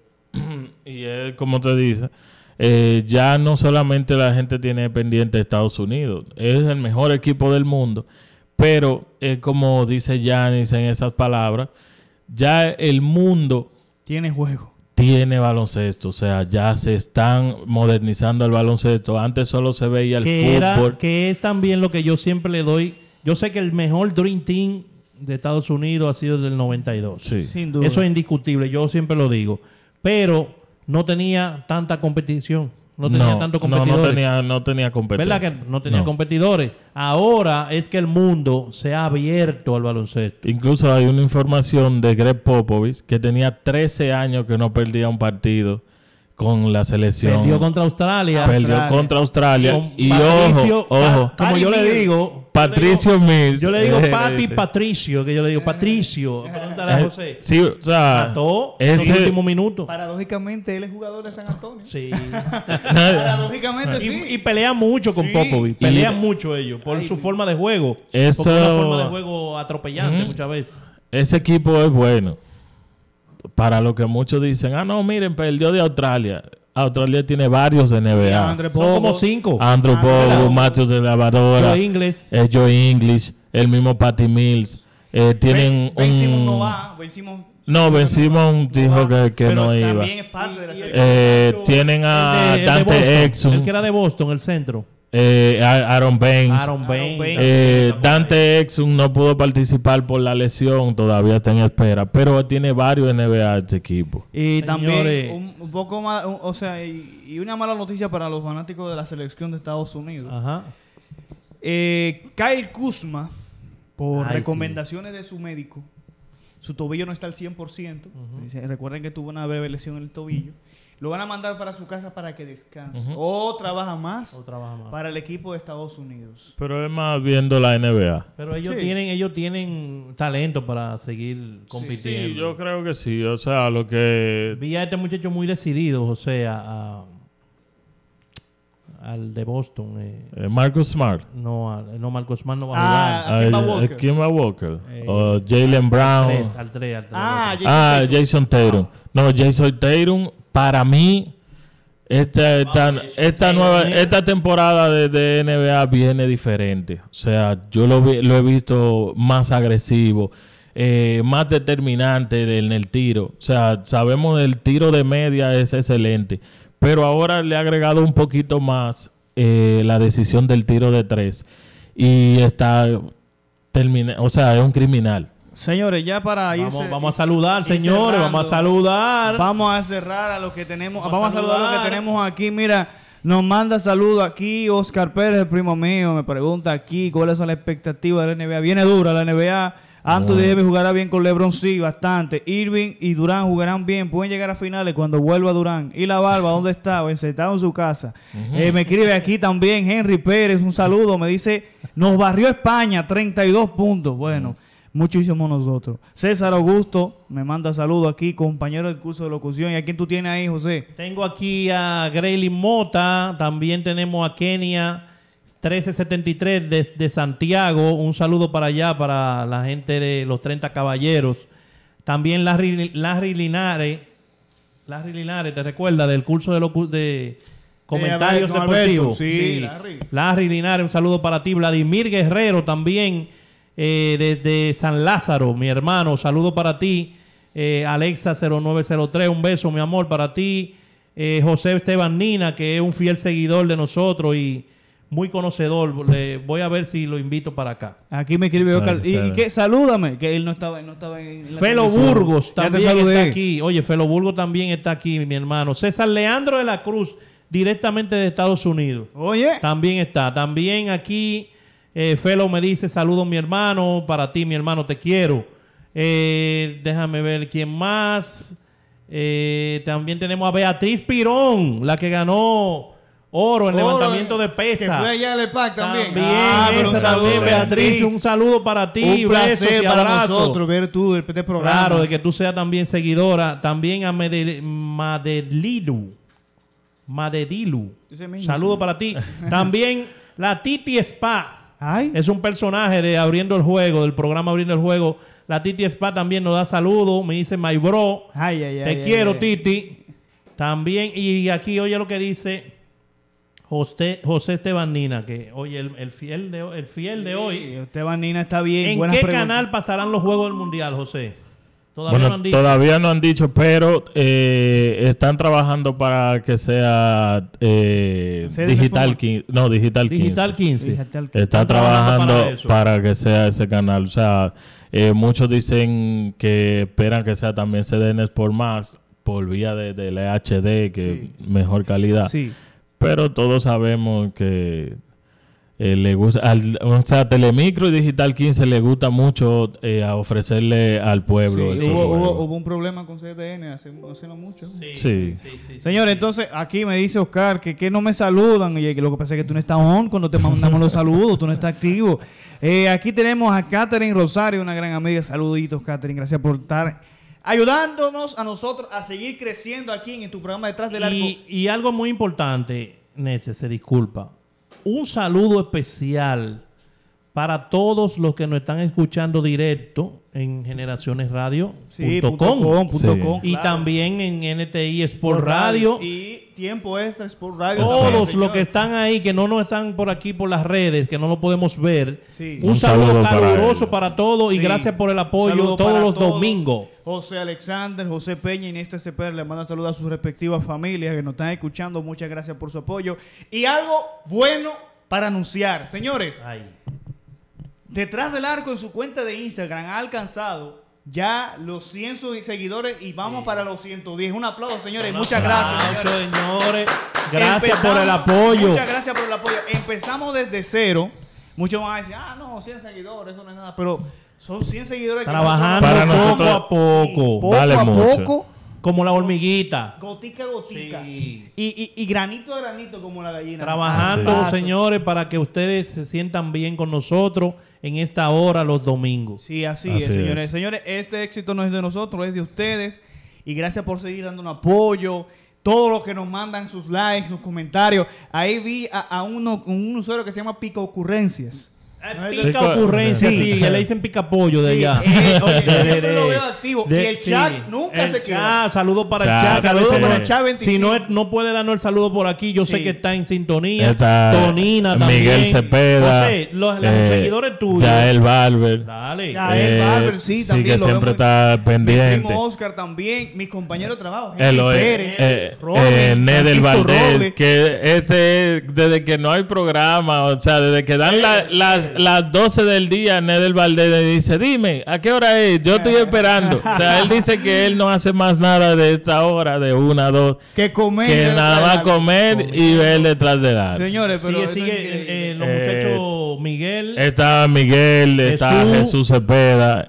y él, como te dice, eh, ya no solamente la gente tiene pendiente de Estados Unidos. Es el mejor equipo del mundo. Pero, eh, como dice Giannis en esas palabras, ya el mundo... Tiene juego. Tiene baloncesto. O sea, ya se están modernizando el baloncesto. Antes solo se veía el que fútbol. Era, que es también lo que yo siempre le doy... Yo sé que el mejor Dream Team de Estados Unidos ha sido del noventa y dos. Sí. Sin duda. Eso es indiscutible, yo siempre lo digo. Pero no tenía tanta competición. No tenía no, tanto competidores. No, no tenía, no tenía competencia. ¿Verdad que no tenía no. competidores? Ahora es que el mundo se ha abierto al baloncesto. Incluso hay una información de Greg Popovich que tenía trece años que no perdía un partido con la selección. Perdió contra Australia. Perdió Australia. contra Australia. Con y Patricio, ojo, ojo. Como yo le digo... Patricio Mills. Yo le digo eh, Papi ese. Patricio, que yo le digo Patricio. Pregúntale a José. Sí, o sea... Mató ese... en el último minuto. Paradójicamente, él es jugador de San Antonio. Sí. Paradójicamente, sí. Y, y pelea mucho con sí. Popovich. Pelean y... mucho ellos por Ay, su forma de juego. Eso... Porque es una forma de juego atropellante mm. muchas veces. Ese equipo es bueno. Para lo que muchos dicen, ah, no, miren, perdió de Australia. Australia tiene varios de N B A. Son como cinco. Andrew Bogut, Matthews de Lavadora, Joe Ingles, eh, Joe Ingles, el mismo Patty Mills. Eh, tienen Ben, un... Simon no va. Ben Simon... No, Ben Simon dijo no que, que no iba. También es parte de la selección. Eh, tienen a de, Dante Exum. El que era de Boston, el centro. Eh, Aaron Baines. Aaron Baines. Eh, Dante Exum no pudo participar por la lesión, todavía está en espera, pero tiene varios N B A este equipo. Y Señores. también un, un poco más, un, o sea, y, y una mala noticia para los fanáticos de la selección de Estados Unidos. Ajá. Eh, Kyle Kuzma, por Ay, recomendaciones sí. de su médico, su tobillo no está al cien por ciento. Uh-huh. Recuerden que tuvo una breve lesión en el tobillo. Lo van a mandar para su casa para que descanse. Uh-huh. O trabaja más o trabaja más para el equipo de Estados Unidos. Pero es más viendo la N B A. Pero ellos sí. tienen ellos tienen talento para seguir compitiendo. Sí, yo creo que sí. O sea, lo que... Vi a este muchacho muy decidido, o sea, a, al de Boston. Eh. Eh, Marcus Smart. No, a, no, Marcus Smart no va a ah, jugar. A Kemba uh, Walker. Kemba Walker. Eh, o Jaylen Brown. Al tres, al tres. Ah, Jason ah Tatum. Jason Tatum. No, Jason Tatum, para mí... Esta, esta, oh, esta nueva esta temporada de, de N B A viene diferente. O sea, yo lo, vi, lo he visto más agresivo, eh, más determinante en el tiro. O sea, sabemos del tiro de media es excelente, pero ahora le ha agregado un poquito más eh, la decisión del tiro de tres y está termina, o sea, es un criminal. Señores, ya para irse... Vamos, vamos a saludar, señores. Cerrando, vamos a saludar. Vamos a cerrar a los que tenemos... Vamos, vamos a, a saludar a los que tenemos aquí. Mira, nos manda saludos aquí Oscar Pérez, el primo mío. Me pregunta aquí cuáles son las expectativas de la N B A. Viene dura la N B A. Anthony Davis jugará bien con LeBron, sí, bastante. Irving y Durán jugarán bien. Pueden llegar a finales cuando vuelva Durán. Y la barba, ¿dónde está? Sentado en su casa. Uh-huh. eh, me escribe aquí también Henry Pérez. Un saludo. Me dice, nos barrió España, treinta y dos puntos. Bueno, uh-huh. mucho hicimos nosotros. César Augusto me manda saludos aquí, compañero del curso de locución. ¿Y a quién tú tienes ahí, José? Tengo aquí a Greylin Mota. También tenemos a Kenia trece setenta y tres de, de Santiago. Un saludo para allá, para la gente de los treinta Caballeros. También Larry, Larry Linares. Larry Linares, ¿te recuerdas? Del curso de, locu de comentarios eh, deportivos. Sí, sí. Larry. Larry Linares, un saludo para ti. Vladimir Guerrero también, eh, desde San Lázaro, mi hermano. Saludo para ti. Eh, Alexa cero nueve cero tres, un beso, mi amor, para ti. Eh, José Esteban Nina, que es un fiel seguidor de nosotros y muy conocedor. Le voy a ver si lo invito para acá. Aquí me escribe Oscar. ¿Y, y qué? Salúdame, que él no estaba, él no estaba en la Felo Burgos también está aquí. Oye, Felo Burgos también está aquí, mi hermano. César Leandro de la Cruz, directamente de Estados Unidos. Oye. También está. También aquí, eh, Felo me dice, saludos mi hermano, para ti, mi hermano, te quiero. Eh, déjame ver quién más. Eh, también tenemos a Beatriz Pirón, la que ganó oro en oro, levantamiento de pesas. Que fue allá al E P A C también. También, ah, pero un saludo, también, Beatriz. Un saludo para ti. Un placer besos y para abrazos. nosotros ver tú este programa. Claro, de que tú seas también seguidora. También a Mede, Madelilu. Madedilu. Saludo para ti. También la Titi Spa. Ay. Es un personaje de Abriendo el Juego, del programa Abriendo el Juego. La Titi Spa también nos da saludos. Me dice, my bro. Ay, ay, te ay, quiero, ay, Titi. También, y aquí oye lo que dice José, José Esteban Nina, que oye, el, el fiel de, el fiel de hoy. Sí, Esteban Nina está bien. ¿En Buenas qué preguntas. canal pasarán los Juegos del Mundial, José? Todavía bueno, no han dicho. Todavía no han dicho, pero eh, están trabajando para que sea eh, Digital quince. No, Digital quince. Digital quince. Digital quince. Está Están trabajando, trabajando para, para, que sea ese canal. O sea, eh, muchos dicen que esperan que sea también C D N Sport Max por vía de, de la H D, que sí. Mejor calidad. Sí. Pero todos sabemos que eh, le gusta, al, o sea, Telemicro y Digital quince le gusta mucho eh, a ofrecerle al pueblo. Sí, hubo, hubo, hubo un problema con C D N hace, hace no mucho. Sí. sí. sí, sí, sí Señores, sí. Entonces aquí me dice Oscar que, que no me saludan. Y que lo que pasa es que tú no estás on cuando te mandamos los saludos, tú no estás activo. Eh, aquí tenemos a Catherine Rosario, una gran amiga. Saluditos, Catherine. Gracias por estar ayudándonos a nosotros a seguir creciendo aquí en tu programa Detrás del Arco. Y, y algo muy importante, Nete, se disculpa. Un saludo especial para todos los que nos están escuchando directo en generaciones radio punto com sí. y claro. También en N T I Sport Radio y Tiempo Extra Sport Radio. Todos sí, los que están ahí, que no nos están por aquí por las redes, que no lo podemos ver. Sí. Un, Un saludo, saludo caluroso para, para todos y sí. Gracias por el apoyo todos los todos. domingos. José Alexander, José Peña y Néstor Cepeda le mandan saludos a sus respectivas familias que nos están escuchando. Muchas gracias por su apoyo. Y algo bueno para anunciar. Señores, Ay. Detrás del Arco en su cuenta de Instagram ha alcanzado ya los cien seguidores y vamos sí. para los ciento diez. Un aplauso, señores. Un muchas aplauso, gracias, señores. señores. Gracias Empezamos, por el apoyo. Muchas gracias por el apoyo. Empezamos desde cero. Muchos van a decir, ah, no, cien seguidores, eso no es nada. Pero son cien seguidores trabajando que para poco nosotros, a poco. Sí, poco vale a mucho. poco. Como la hormiguita. Gotica a gotica. Sí. Y, y, y granito a granito como la gallina. Trabajando, Ah, sí. señores, para que ustedes se sientan bien con nosotros en esta hora los domingos. Sí, así, Así es, señores. es. Señores, este éxito no es de nosotros, es de ustedes. Y gracias por seguir dando un apoyo. Todos los que nos mandan sus likes, sus comentarios. Ahí vi a, a uno, un usuario que se llama Pica Ocurrencias. Pica ocurrencia, sí, Sí. que le dicen pica pollo de Sí, allá. eh, oye, De- de- siempre de- lo veo activo. de- y el chat sí. nunca El se queda. chat, saludos para Chat. el chat. que a Saludos veces para no- el chat veinticinco. Si no, es- no puede darnos el saludo por aquí, yo Sí. sé que está en sintonía. Está Tonina también. Miguel Cepeda. José, los, los eh, seguidores tuyos. Yael Barber. Dale. Ya, el Barber, sí, sí, también que lo siempre veo muy- está Mi pendiente. primo Oscar también. Mi compañero de trabajo. El Henry Oe- Pérez. eh, Robin, eh, Nedel Francisco Valdés, Robles. que ese desde que no hay programa, o sea, desde que dan la- las las doce del día, Nedel Valdés le dice, dime, ¿a qué hora es? Yo estoy esperando. O sea, él dice que él no hace más nada de esta hora, de una a dos. Que comer. Que nada más comer, comer y ver detrás del arco. Señores, pero... Sigue, sigue, eh, eh, los muchachos Miguel. Está Miguel, Jesús, está Jesús Cepeda,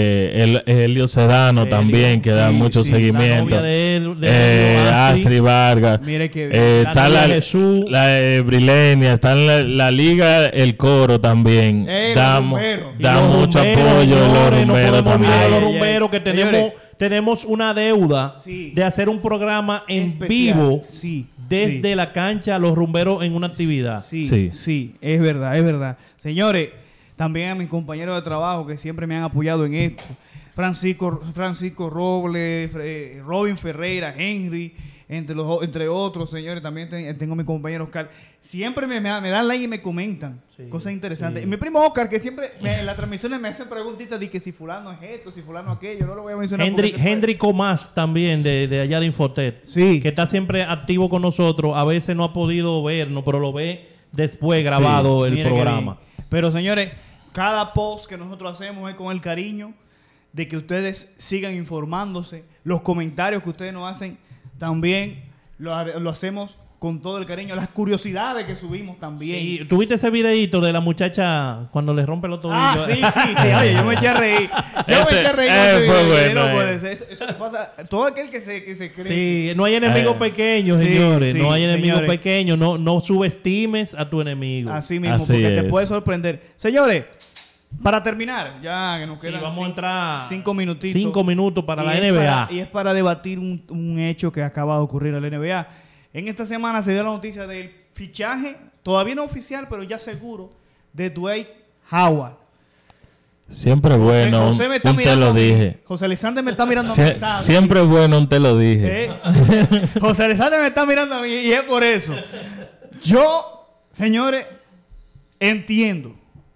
eh, el, Elio Sedano Elio, también, que sí, da mucho sí, seguimiento. La de él, de eh, Astrid Vargas. Mire que eh, está la, Jesús. la eh, Brilenia, está en la, la Liga El Coro también. Eh, da da mucho rumberos, apoyo señores, los rumberos no podemos también. olvidar a los rumberos que tenemos, señores. tenemos una deuda sí. de hacer un programa en especial. vivo Sí. desde sí. la cancha, los rumberos en una actividad. Sí, sí, sí, es verdad, es verdad. Señores, también a mis compañeros de trabajo que siempre me han apoyado en esto. Francisco, Francisco Robles, eh, Robin Ferreira, Henry, entre los entre otros, señores. También ten, tengo a mi compañero Oscar. Siempre me, me, me dan like y me comentan sí, cosas interesantes. Sí. Y mi primo Oscar, que siempre me, en las transmisiones me hace preguntitas de que si fulano es esto, si fulano aquello. No lo voy a mencionar. Henry, Henry Comas también, de, de allá de Infotet. Sí. Que está siempre activo con nosotros. A veces no ha podido vernos, pero lo ve después grabado sí, el programa. Pero, señores, cada post que nosotros hacemos es con el cariño de que ustedes sigan informándose. Los comentarios que ustedes nos hacen también lo, lo hacemos con todo el cariño. Las curiosidades que subimos también. Sí, ¿tuviste ese videito de la muchacha cuando le rompe los tobillos? Ah, sí, sí, sí. Oye, yo me eché a reír. Yo ese, me eché a reír. Eh, ese fue bueno, no puede eh. ser. Eso, eso pasa. Todo aquel que se, que se cree. Sí, no hay enemigos eh. pequeños, sí, señores. sí, no hay enemigos señores. pequeños. No, no subestimes a tu enemigo. Así mismo, Así porque es. te puede sorprender. Señores, para terminar, ya que nos sí, quedan vamos cinco, a entrar cinco minutitos. Cinco minutos para y la N B A. Para, y es para debatir un, un hecho que acaba de ocurrir en la N B A. En esta semana se dio la noticia del fichaje, todavía no oficial, pero ya seguro, de Dwight Howard. Siempre es bueno, José, José me está un te lo dije. José Alexander me está mirando Sie a mí. ¿Sabe? Siempre es bueno, un te lo dije. ¿Eh? José Alexander me está mirando a mí y es por eso. Yo, señores, entiendo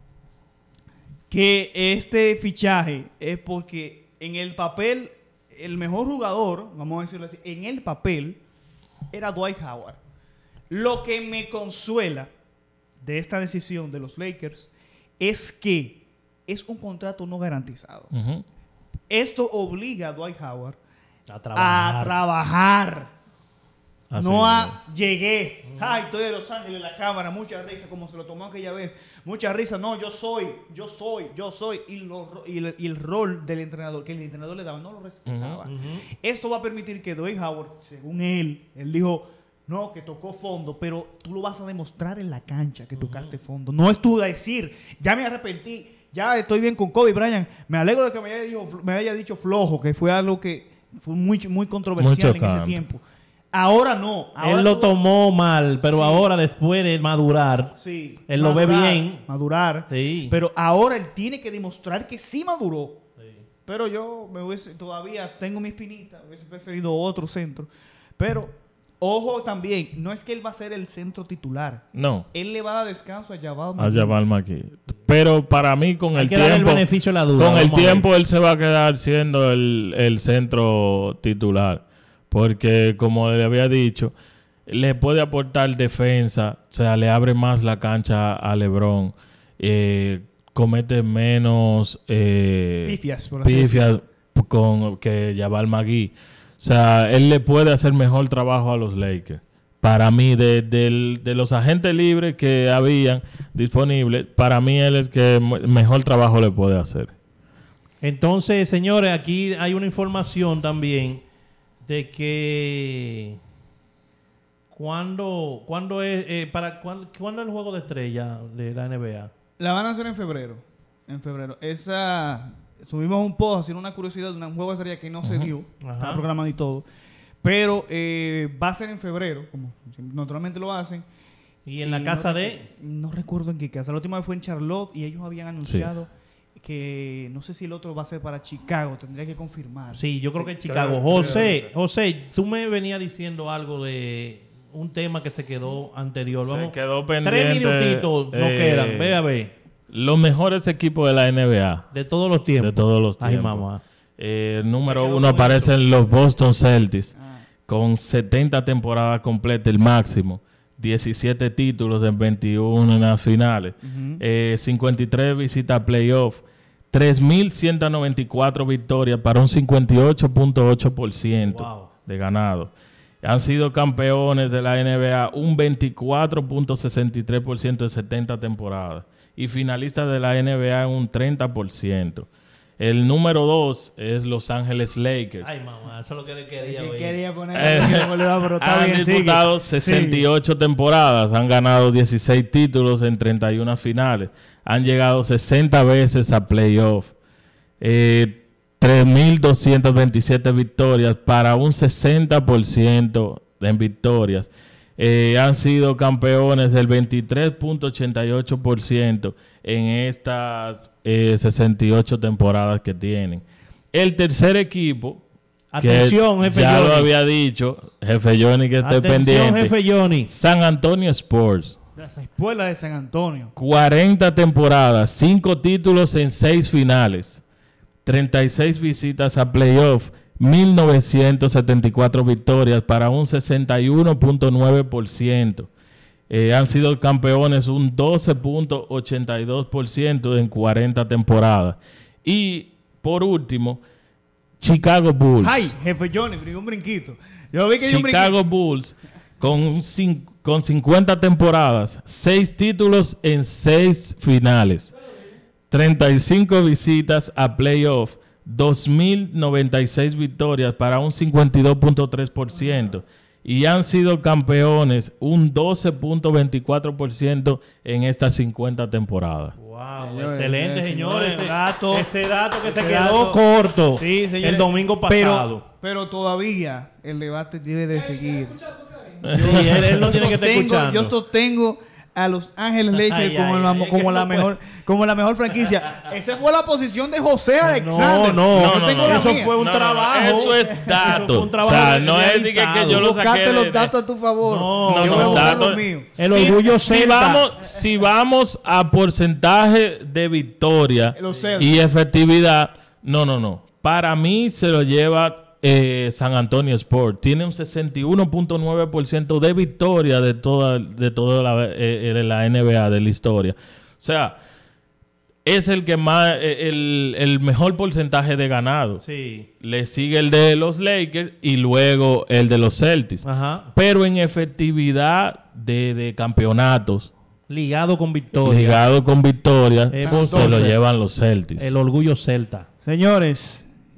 que este fichaje es porque en el papel, el mejor jugador, vamos a decirlo así, en el papel era Dwight Howard. Lo que me consuela de esta decisión de los Lakers es que es un contrato no garantizado. Uh-huh. Esto obliga a Dwight Howard a trabajar. A trabajar. Así no es. a llegué. Ay, estoy de Los Ángeles, la cámara, mucha risa, como se lo tomó aquella vez. Mucha risa, no, yo soy, yo soy, yo soy. Y, lo, y, el, y el rol del entrenador, que el entrenador le daba, no lo respetaba. Uh-huh, uh-huh. Esto va a permitir que Dwight Howard, según él, él dijo, no, que tocó fondo, pero tú lo vas a demostrar en la cancha que uh-huh. tocaste fondo. No es tú decir, ya me arrepentí, ya estoy bien con Kobe Bryant. Me alegro de que me haya, dicho, me haya dicho flojo, que fue algo que fue muy, muy controversial en ese tiempo. Ahora no. Ahora él lo tú... tomó mal, pero sí. ahora después de madurar, sí. él madurar, lo ve bien. Madurar. Sí. Pero ahora él tiene que demostrar que sí maduró. Sí. Pero yo me hubiese, todavía tengo mi espinita, hubiese preferido otro centro. Pero, ojo también, no es que él va a ser el centro titular. No. Él le va a dar descanso a Jabal A Jabal McGee. Pero para mí, con Hay el que tiempo... dar el beneficio de la duda. Con el Vamos tiempo, él se va a quedar siendo el, el centro titular. Porque, como le había dicho, le puede aportar defensa, o sea, le abre más la cancha a LeBron, eh, comete menos eh, pifias, por así pifias con que Jabal McGee. O sea, él le puede hacer mejor trabajo a los Lakers. Para mí, de, de, de los agentes libres que habían disponibles, para mí él es que mejor trabajo le puede hacer. Entonces, señores, aquí hay una información también de que cuando cuando es eh, para cuando, cuando es el juego de estrella de la N B A. La van a hacer en febrero. En febrero. Esa subimos un post haciendo una curiosidad de un juego de estrella que no uh-huh. se dio, Ajá. está programado y todo. Pero eh, va a ser en febrero, como naturalmente lo hacen. Y en y la casa no, de no recuerdo en qué casa. La última vez fue en Charlotte y ellos habían anunciado sí. que no sé si el otro va a ser para Chicago, tendría que confirmar. Sí, yo creo sí, que en Chicago. creo, José, creo. José, tú me venías diciendo algo de un tema que se quedó anterior. Vamos, se quedó pendiente. Tres minutitos no eh, quedan. Ve a ver. Los mejores equipos de la N B A. De todos los tiempos. De todos los tiempos. Ay, mamá. Eh, número uno aparecen los Boston Celtics. Ah. Con setenta temporadas completas, el máximo. diecisiete títulos en veintiuna en las finales, Ujú. eh, cincuenta y tres visitas a playoff, tres mil ciento noventa y cuatro victorias para un cincuenta y ocho punto ocho por ciento Wow. de ganado. Han sido campeones de la N B A un veinticuatro punto sesenta y tres por ciento de setenta temporadas y finalistas de la N B A en un treinta por ciento. El número dos es Los Ángeles Lakers. Ay, mamá, eso es lo que le quería Yo oír. quería poner Eh, pero está han bien, sigue. disputado sesenta y ocho temporadas, han ganado dieciséis títulos en treinta y una finales, han llegado sesenta veces a playoff, eh, tres mil doscientas veintisiete victorias para un sesenta por ciento en victorias. Eh, han sido campeones del veintitrés punto ochenta y ocho por ciento en estas eh, sesenta y ocho temporadas que tienen. El tercer equipo, Atención, que jefe ya lo Johnny. había dicho, jefe Johnny, que esté Atención, pendiente. jefe Johnny. San Antonio Spurs. La escuela de San Antonio. cuarenta temporadas, cinco títulos en seis finales, treinta y seis visitas a playoff, mil novecientos setenta y cuatro victorias para un sesenta y uno punto nueve por ciento. Eh, han sido campeones un doce punto ochenta y dos por ciento en cuarenta temporadas. Y por último, Chicago Bulls. Ay, jefe Johnny, brincó un brinquito. Yo vi que dio un Chicago brinquito. Bulls con, un cin- con cincuenta temporadas, seis títulos en seis finales, treinta y cinco visitas a playoff, dos mil noventa y seis victorias para un cincuenta y dos punto tres por ciento y han sido campeones un doce punto veinticuatro por ciento en estas cincuenta temporadas. Wow, Señores, excelente, ese- señores. ese dato- ese dato que se ese quedó dato- corto Sí, señores. el domingo Pero- pasado. Pero, todavía el debate debe de seguir. Sí, él, él no Yo tiene que estar sostengo- escuchando. Yo sostengo a Los Ángeles Lakers Ay, como, ay, la, ay, como que la no mejor como la mejor franquicia. Esa fue la posición de José No, Alexander. no, Yo no, tengo no, la eso mía. fue un No, no, no, trabajo. eso es Eso dato. fue un trabajo O sea, no es de que, que realizado. yo lo Buscaste saqué de- los de- datos a tu favor. No, Yo no, voy a no, buscar datos- los míos. El Si- orgullo si celta. vamos, si vamos a porcentaje de victoria Los Celtas. y efectividad, no, no, no. Para mí se lo lleva eh, San Antonio Sport. Tiene un sesenta y uno punto nueve por ciento de victoria de toda, de toda la, eh, eh, la N B A, de la historia. O sea, es el que más, eh, el, el mejor porcentaje de ganado. Sí. Le sigue el de los Lakers y luego el de los Celtics. Ajá. Pero en efectividad de, de campeonatos, Ligado con victoria. ligado con victorias, Eh, se lo entonces, llevan los Celtics. El orgullo celta. Señores,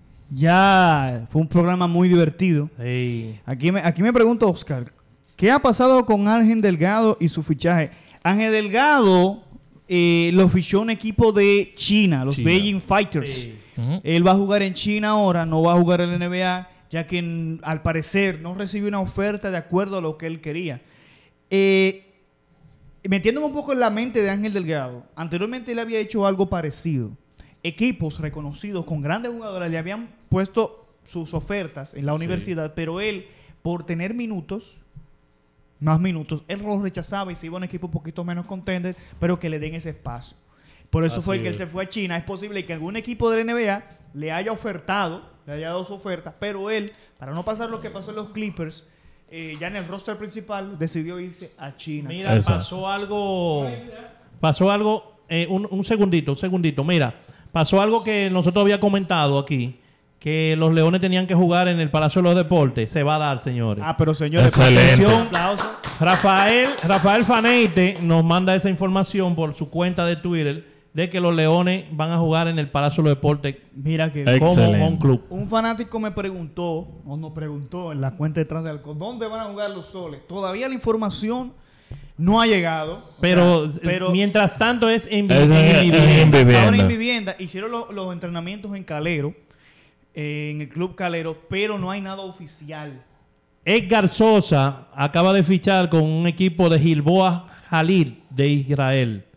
ya fue un programa muy divertido. Sí. Aquí me, aquí me pregunta Oscar, ¿qué ha pasado con Ángel Delgado y su fichaje? Ángel Delgado eh, lo fichó un equipo de China, los China. Beijing Fighters. Sí. Ujú. Él va a jugar en China ahora, no va a jugar en la N B A, ya que mm, al parecer no recibió una oferta de acuerdo a lo que él quería. Eh, metiéndome un poco en la mente de Ángel Delgado, anteriormente él había hecho algo parecido. Equipos reconocidos con grandes jugadores le habían puesto sus ofertas en la Sí. universidad, pero él, por tener minutos, más minutos, él los rechazaba y se iba a un equipo un poquito menos contender, pero que le den ese espacio. Por eso Así fue que él es. se fue a China. Es posible que algún equipo de la N B A le haya ofertado, le haya dado su oferta, pero él, para no pasar lo que pasó en los Clippers, eh, ya en el roster principal, decidió irse a China. Mira, Exacto. pasó algo. Pasó algo. eh, un, un segundito, un segundito. Mira, pasó algo que nosotros había comentado aquí. Que los Leones tenían que jugar en el Palacio de los Deportes. Se va a dar, señores. Ah, pero señores, Excelente. atención, aplausos. Rafael, Rafael Faneite nos manda esa información por su cuenta de Twitter de que los Leones van a jugar en el Palacio de los Deportes Mira que Ex- como Excelente. home club. un fanático me preguntó, o nos preguntó en la cuenta detrás del Alco, ¿dónde van a jugar los Soles? Todavía la información no ha llegado. Pero, O sea, pero mientras tanto es en, vi- Es en- en es en vivienda. vivienda. ahora en vivienda hicieron lo- los entrenamientos en Calero, eh, en el club Calero, pero no hay nada oficial. Edgar Sosa acaba de fichar con un equipo de Gilboa Jalil de Israel.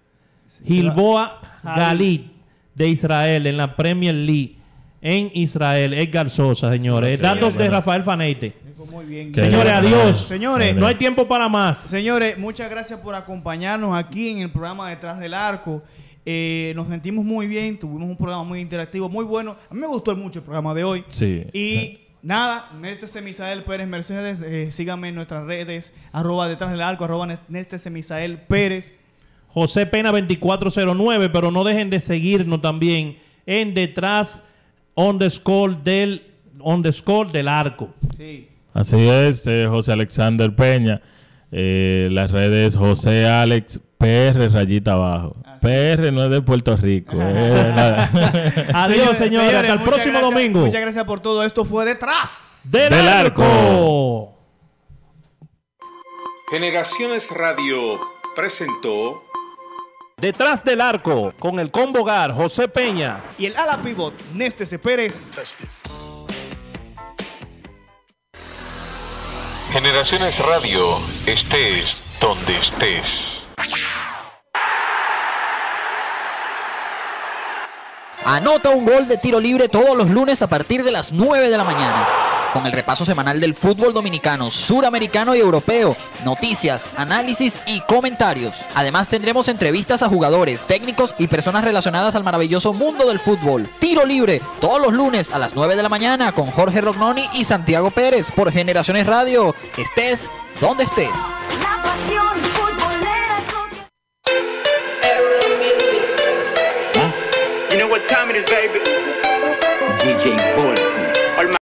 Gilboa Jalil de Israel en la Premier League en Israel. Edgar Sosa, señores. Sí, Datos sí, de bueno. Rafael Faneite. Muy bien. Sí. Señores, Sí. adiós. Señores, No hay tiempo para más. Señores, muchas gracias por acompañarnos aquí en el programa Detrás del Arco. Eh, nos sentimos muy bien, tuvimos un programa muy interactivo, muy bueno. A mí me gustó mucho el programa de hoy. Sí. Y nada, Néstor Misael Pérez Mercedes, eh, síganme en nuestras redes, arroba detrás del arco, arroba Néstor Misael Pérez. José Pena veinticuatro cero nueve, pero no dejen de seguirnos también en detrás underscore del underscore del arco. Sí. Así es, eh, José Alexander Peña. Eh, las redes José Alex P R rayita abajo. Así. P R no es de Puerto Rico. eh, Adiós, señores. señores hasta el próximo gracias, domingo. Muchas gracias por todo. Esto fue Detrás del, del arco. arco. Generaciones Radio presentó Detrás del arco, con el combo guard José Peña y el ala pivot Néstor Pérez. Generaciones Radio, estés donde estés. Anota un gol de tiro libre todos los lunes a partir de las nueve de la mañana. Con el repaso semanal del fútbol dominicano, suramericano y europeo, noticias, análisis y comentarios. Además tendremos entrevistas a jugadores, técnicos y personas relacionadas al maravilloso mundo del fútbol. Tiro libre, todos los lunes a las nueve de la mañana con Jorge Rognoni y Santiago Pérez por Generaciones Radio. Estés donde estés. La pasión futbolera. Huh? You know what time it is, baby? D J Volti.